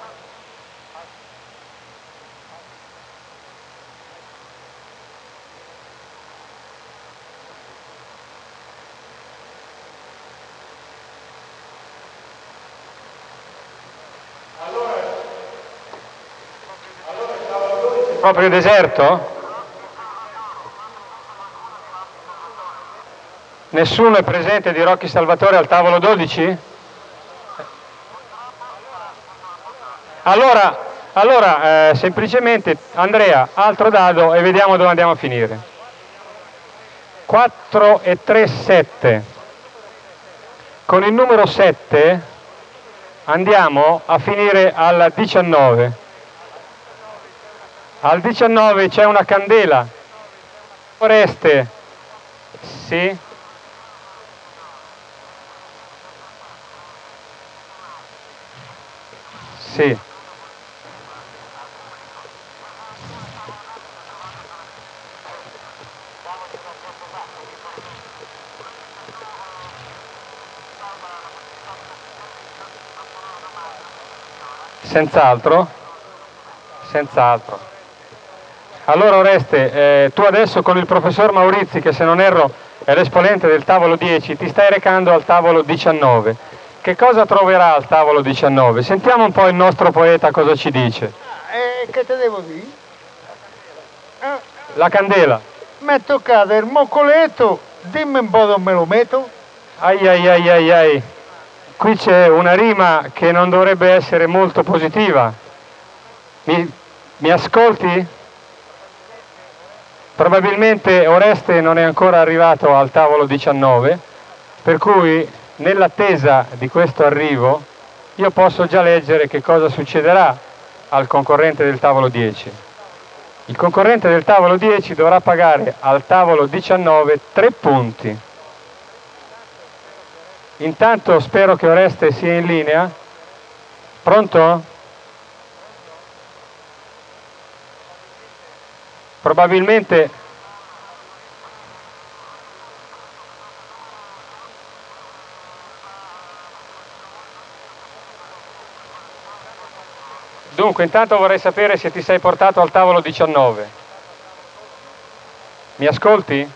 Proprio deserto? Nessuno è presente di Rocchi Salvatore al tavolo dodici? Allora, allora eh, semplicemente Andrea, altro dado e vediamo dove andiamo a finire. quattro e tre, sette. Con il numero sette andiamo a finire al diciannove. Al diciannove c'è una candela. Oreste, sì. Sì. Senz'altro, senz'altro. Allora Oreste, eh, tu adesso con il professor Maurizi, che se non erro è l'esponente del tavolo dieci, ti stai recando al tavolo diciannove. Che cosa troverà al tavolo diciannove? Sentiamo un po' il nostro poeta cosa ci dice. Eh, che te devo dire? Eh, La candela. Mi è toccato il moccoletto, dimmi un po' dove me lo metto. Ai ai ai ai ai. Qui c'è una rima che non dovrebbe essere molto positiva. Mi, mi ascolti? Probabilmente Oreste non è ancora arrivato al tavolo diciannove, per cui nell'attesa di questo arrivo io posso già leggere che cosa succederà al concorrente del tavolo dieci. Il concorrente del tavolo dieci dovrà pagare al tavolo diciannove tre punti. Intanto spero che Oreste sia in linea. Pronto? Probabilmente dunque intanto vorrei sapere se ti sei portato al tavolo diciannove. Mi ascolti?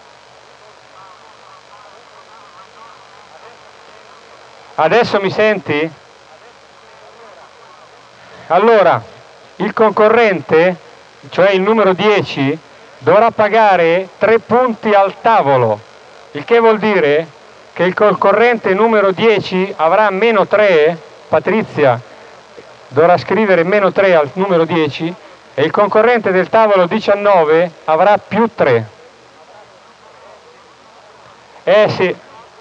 Adesso mi senti? Allora, il concorrente, cioè il numero dieci, dovrà pagare tre punti al tavolo, il che vuol dire che il concorrente numero dieci avrà meno tre, Patrizia dovrà scrivere meno tre al numero dieci, e il concorrente del tavolo diciannove avrà più tre. Eh sì.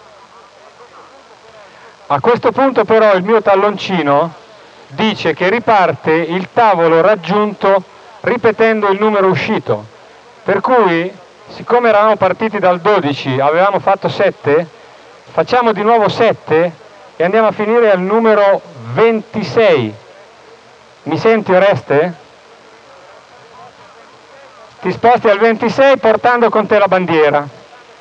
A questo punto però il mio talloncino dice che riparte il tavolo raggiunto ripetendo il numero uscito, per cui siccome eravamo partiti dal dodici, avevamo fatto sette, facciamo di nuovo sette e andiamo a finire al numero ventisei. Mi senti Oreste? Ti sposti al ventisei portando con te la bandiera.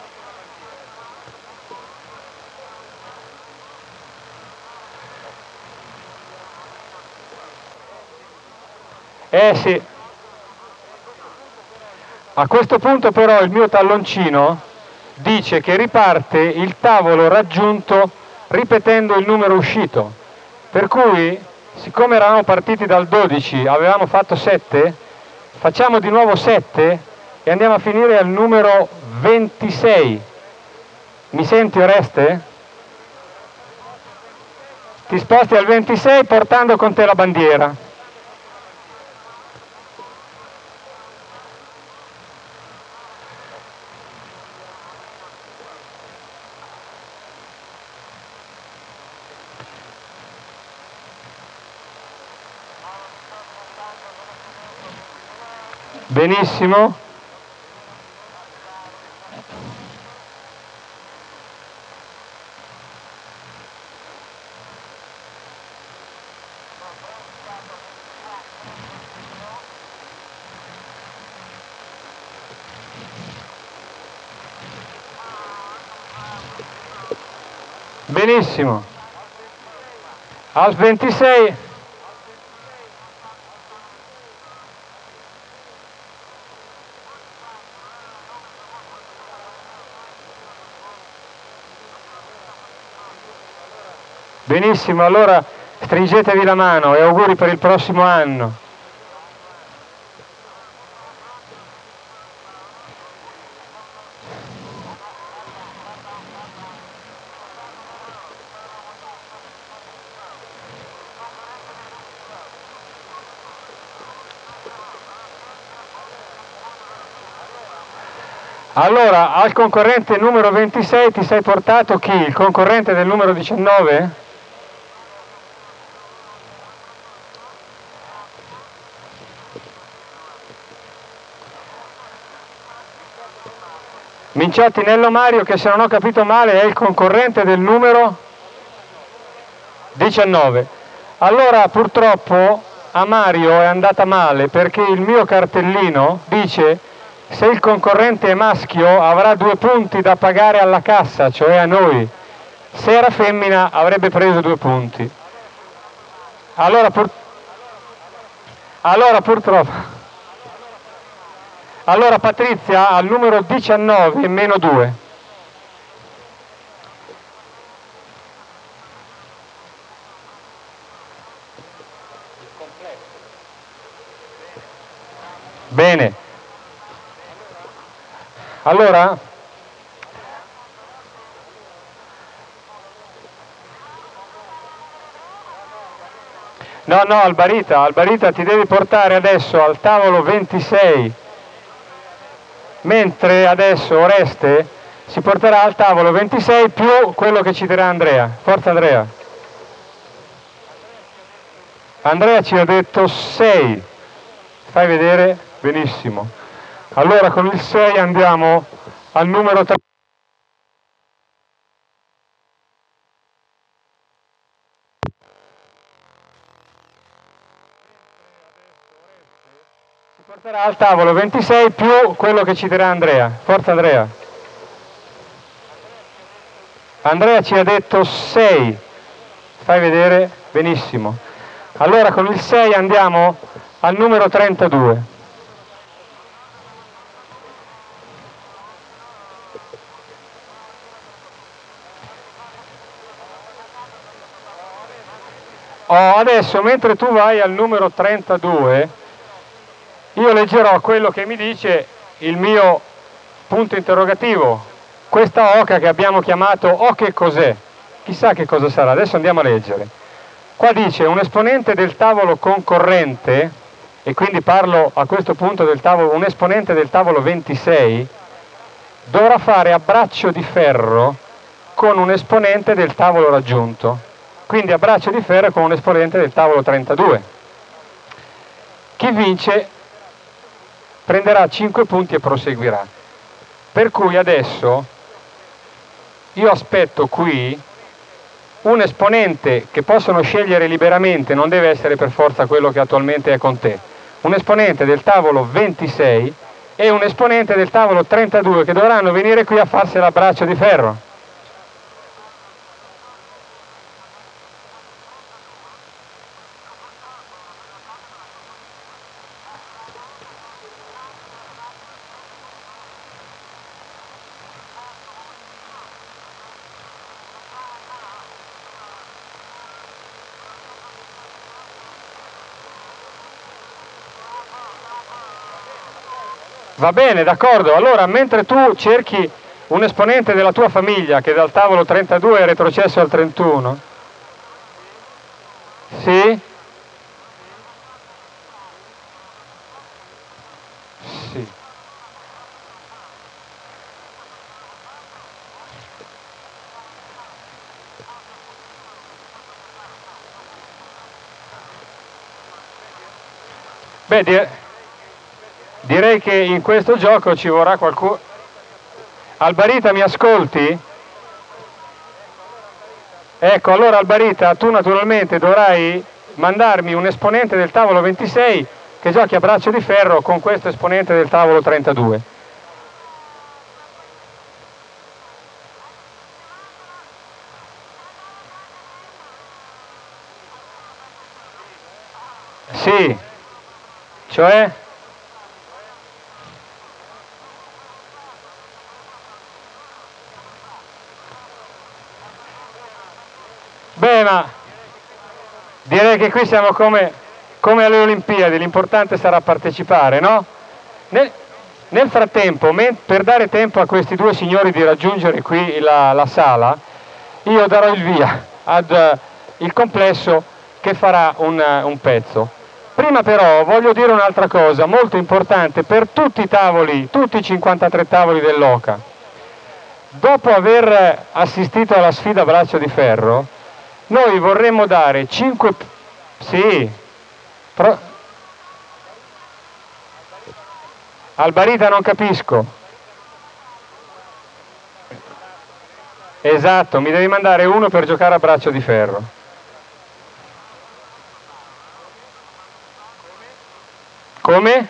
Eh sì. A questo punto però il mio talloncino dice che riparte il tavolo raggiunto ripetendo il numero uscito, per cui siccome eravamo partiti dal dodici, avevamo fatto sette, facciamo di nuovo sette e andiamo a finire al numero ventisei. Mi senti Oreste? Ti sposti al ventisei portando con te la bandiera. Benissimo. Benissimo. Al ventisei. Benissimo, allora stringetevi la mano e auguri per il prossimo anno. Allora, al concorrente numero ventisei ti sei portato chi? Il concorrente del numero diciannove? Minciotti Nello Mario, che se non ho capito male è il concorrente del numero diciannove. Allora purtroppo a Mario è andata male perché il mio cartellino dice se il concorrente è maschio avrà due punti da pagare alla cassa, cioè a noi. Se era femmina avrebbe preso due punti. Allora, pur... allora purtroppo... Allora Patrizia al numero diciannove meno due. Bene. Allora No, no, Albarita, Albarita ti devi portare adesso al tavolo ventisei. Mentre adesso Oreste si porterà al tavolo ventisei più quello che ci dirà Andrea. Forza Andrea. Andrea ci ha detto sei. Fai vedere? Benissimo. Allora con il sei andiamo al numero tre. Porterà al tavolo ventisei più quello che ci dirà Andrea. Forza Andrea. Andrea ci ha detto sei. Fai vedere? Benissimo. Allora con il sei andiamo al numero trentadue. Oh, adesso mentre tu vai al numero trentadue io leggerò quello che mi dice il mio punto interrogativo. Questa oca che abbiamo chiamato O che cos'è? Chissà che cosa sarà, adesso andiamo a leggere. Qua dice un esponente del tavolo concorrente, e quindi parlo a questo punto del tavolo, un esponente del tavolo ventisei, dovrà fare a braccio di ferro con un esponente del tavolo raggiunto. Quindi a braccio di ferro con un esponente del tavolo trentadue. Chi vince prenderà cinque punti e proseguirà. Per cui adesso io aspetto qui un esponente che possono scegliere liberamente, non deve essere per forza quello che attualmente è con te, un esponente del tavolo ventisei e un esponente del tavolo trentadue che dovranno venire qui a farsela a braccio di ferro. Va bene, d'accordo. Allora, mentre tu cerchi un esponente della tua famiglia che dal tavolo trentadue è retrocesso al trentuno. Sì? Sì. Beh, direi... Direi che in questo gioco ci vorrà qualcuno... Albarita, mi ascolti? Ecco, allora Albarita, tu naturalmente dovrai mandarmi un esponente del tavolo ventisei che giochi a braccio di ferro con questo esponente del tavolo trentadue. Sì, cioè? Beh, ma direi che qui siamo come, come alle Olimpiadi, l'importante sarà partecipare, no? Nel, nel frattempo, per dare tempo a questi due signori di raggiungere qui la, la sala, io darò il via ad uh, il complesso che farà un, uh, un pezzo. Prima però voglio dire un'altra cosa molto importante per tutti i tavoli, tutti i cinquantatré tavoli dell'Oca. Dopo aver assistito alla sfida a braccio di ferro, noi vorremmo dare cinque... Sì, pro... Albarita non capisco. Esatto, mi devi mandare uno per giocare a braccio di ferro. Come?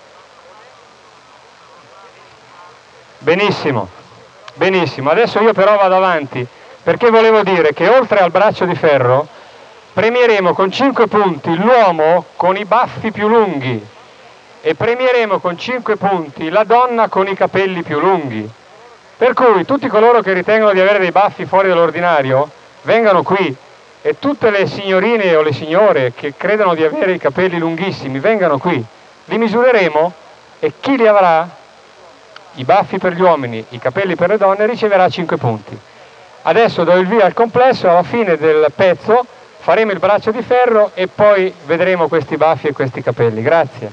Benissimo, benissimo. Adesso io però vado avanti, perché volevo dire che oltre al braccio di ferro premieremo con cinque punti l'uomo con i baffi più lunghi e premieremo con cinque punti la donna con i capelli più lunghi. Per cui tutti coloro che ritengono di avere dei baffi fuori dall'ordinario vengano qui, e tutte le signorine o le signore che credono di avere i capelli lunghissimi vengano qui. Li misureremo e chi li avrà, i baffi per gli uomini, i capelli per le donne, riceverà cinque punti. Adesso do il via al complesso, alla fine del pezzo faremo il braccio di ferro e poi vedremo questi baffi e questi capelli. Grazie.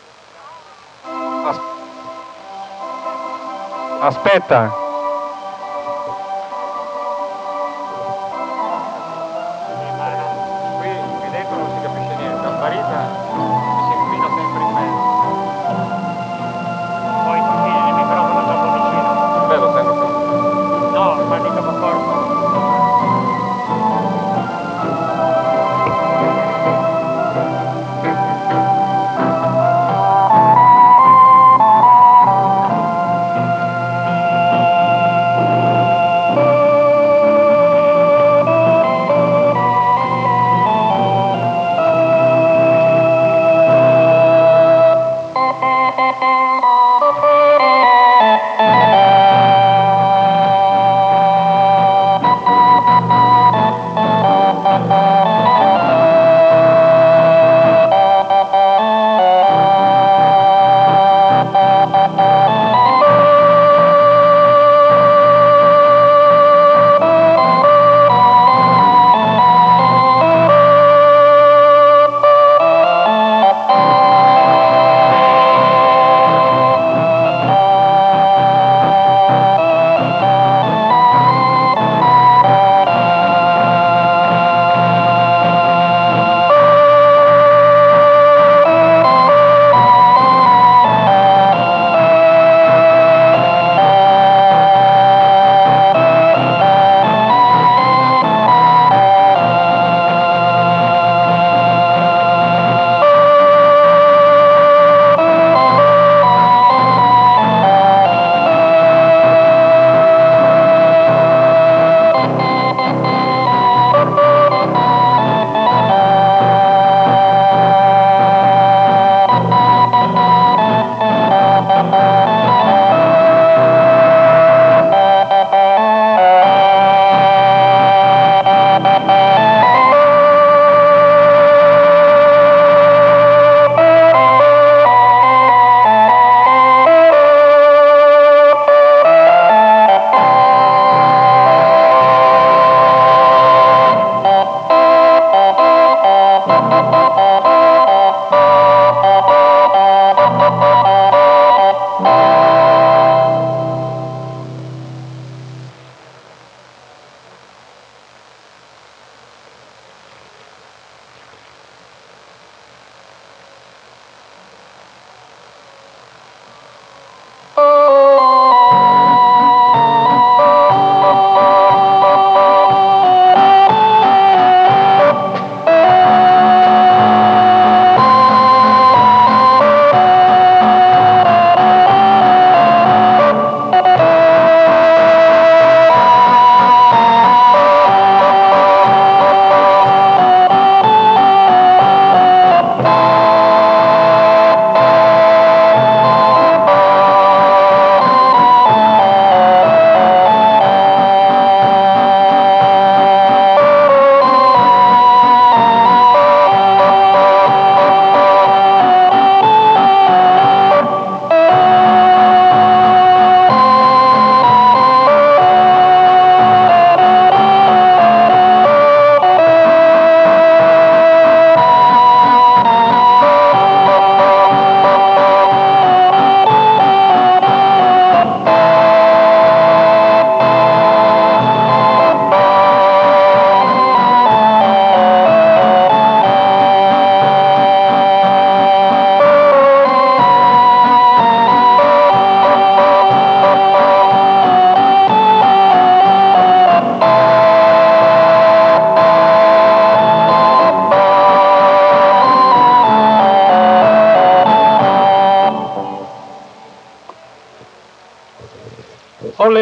As- Aspetta.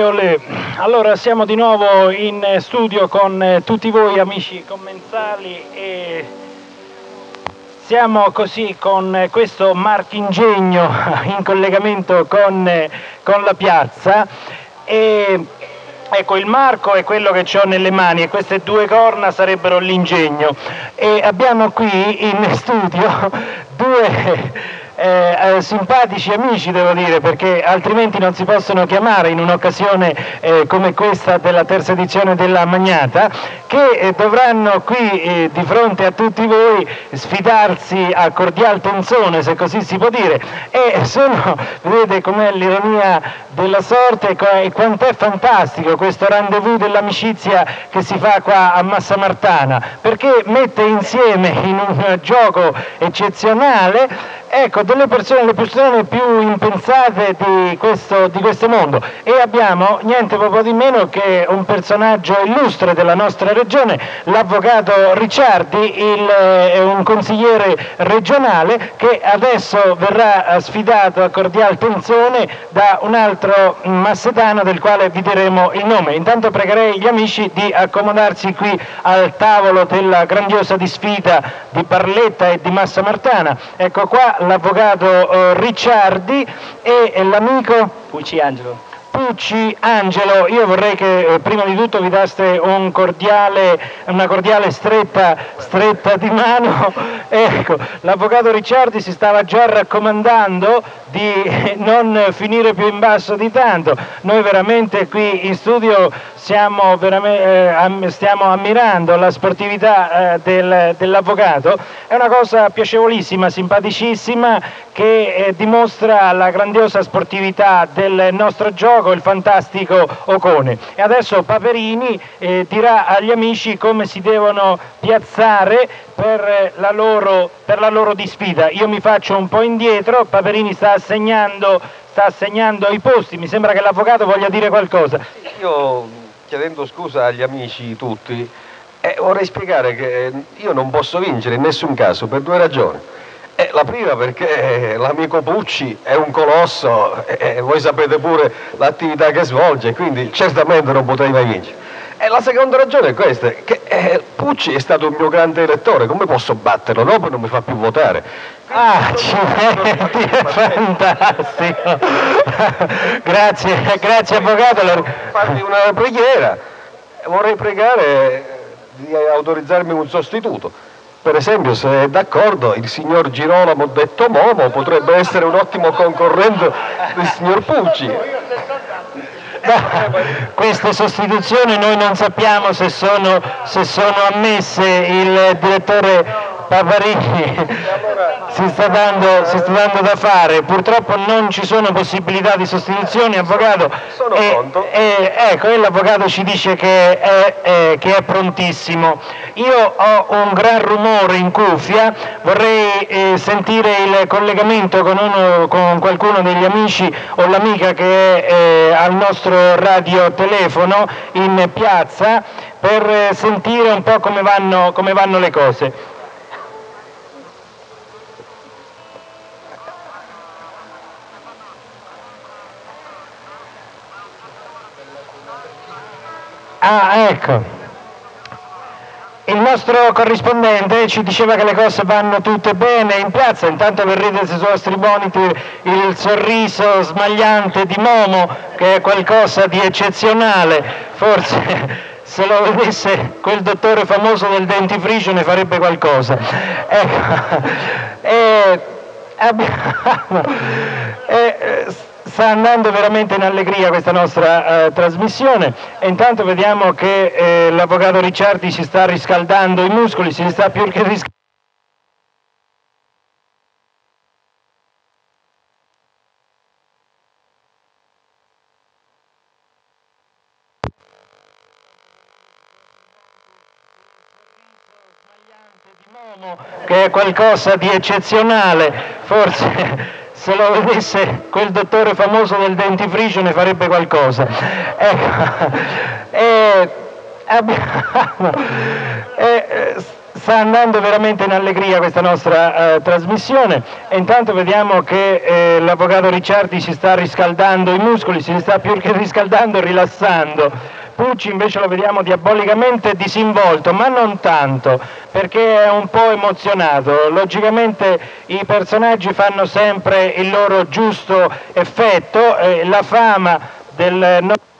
olè. Allora siamo di nuovo in studio con eh, tutti voi amici commensali e siamo così con eh, questo marchingegno in collegamento con, eh, con la piazza e ecco, il marco è quello che ho nelle mani e queste due corna sarebbero l'ingegno e abbiamo qui in studio due Eh, eh, simpatici amici, devo dire, perché altrimenti non si possono chiamare in un'occasione eh, come questa della terza edizione della Magnata, che eh, dovranno qui eh, di fronte a tutti voi sfidarsi a cordial tenzone, se così si può dire, e sono, vedete com'è l'ironia della sorte e quant'è fantastico questo rendezvous dell'amicizia che si fa qua a Massamartana, perché mette insieme in un gioco eccezionale, ecco, delle persone, le persone più impensate di questo, di questo mondo, e abbiamo niente proprio di meno che un personaggio illustre della nostra regione, l'avvocato Ricciardi, il, eh, un consigliere regionale che adesso verrà sfidato a cordial tenzone da un altro massetano del quale vi diremo il nome. Intanto pregherei gli amici di accomodarsi qui al tavolo della grandiosa disfida di Barletta e di Massamartana. Ecco qua l'avvocato uh, Ricciardi e, e l'amico Pucci Angelo. Pucci Angelo. Io vorrei che eh, prima di tutto vi daste un cordiale, una cordiale stretta, stretta di mano. Ecco, l'avvocato Ricciardi si stava già raccomandando di non finire più in basso di tanto. Noi veramente qui in studio stiamo, eh, stiamo ammirando la sportività eh, del, dell'avvocato. È una cosa piacevolissima, simpaticissima, che eh, dimostra la grandiosa sportività del nostro gioco, il fantastico Ocone. E adesso Paperini eh, dirà agli amici come si devono piazzare per la loro, per la loro disfida. Io mi faccio un po' indietro, Paperini sta assegnando, sta assegnando i posti, mi sembra che l'avvocato voglia dire qualcosa. Io, chiedendo scusa agli amici tutti, eh, vorrei spiegare che io non posso vincere in nessun caso per due ragioni. Eh, la prima perché l'amico Pucci è un colosso e eh, voi sapete pure l'attività che svolge, quindi certamente non potrei mai vincere. E la seconda ragione è questa, che eh, Pucci è stato un mio grande elettore, come posso batterlo? Dopo non mi fa più votare. Ah, accidenti, è fantastico. Grazie, grazie avvocato. Farmi una preghiera, vorrei pregare di autorizzarmi un sostituto. Per esempio, se è d'accordo, il signor Girolamo detto Momo potrebbe essere un ottimo concorrente del signor Pucci. Queste sostituzioni noi non sappiamo se sono, se sono ammesse. Il direttore Paparini si sta, dando, si sta dando da fare, purtroppo non ci sono possibilità di sostituzioni, avvocato. Sono e, pronto. E, ecco, e l'avvocato ci dice che è, è, che è prontissimo. Io ho un gran rumore in cuffia, vorrei eh, sentire il collegamento con, uno, con qualcuno degli amici o l'amica che è eh, al nostro radiotelefono in piazza per eh, sentire un po' come vanno, come vanno le cose. Ah, ecco. Il nostro corrispondente ci diceva che le cose vanno tutte bene in piazza, intanto vedrete sui vostri monitor il sorriso smagliante di Momo, che è qualcosa di eccezionale. Forse se lo vedesse quel dottore famoso del dentifricio ne farebbe qualcosa. Ecco. E abbiamo... E, sta andando veramente in allegria questa nostra eh, trasmissione e intanto vediamo che eh, l'avvocato Ricciardi si sta riscaldando i muscoli, si sta più che riscaldando. Che è qualcosa di eccezionale, forse se lo vedesse quel dottore famoso del dentifricio ne farebbe qualcosa. Ecco. E abbiamo, e, sta andando veramente in allegria questa nostra eh, trasmissione e intanto vediamo che eh, l'avvocato Ricciardi si sta riscaldando i muscoli, si sta più che riscaldando, rilassando. Pucci invece lo vediamo diabolicamente disinvolto, ma non tanto, perché è un po' emozionato. Logicamente i personaggi fanno sempre il loro giusto effetto, eh, la fama del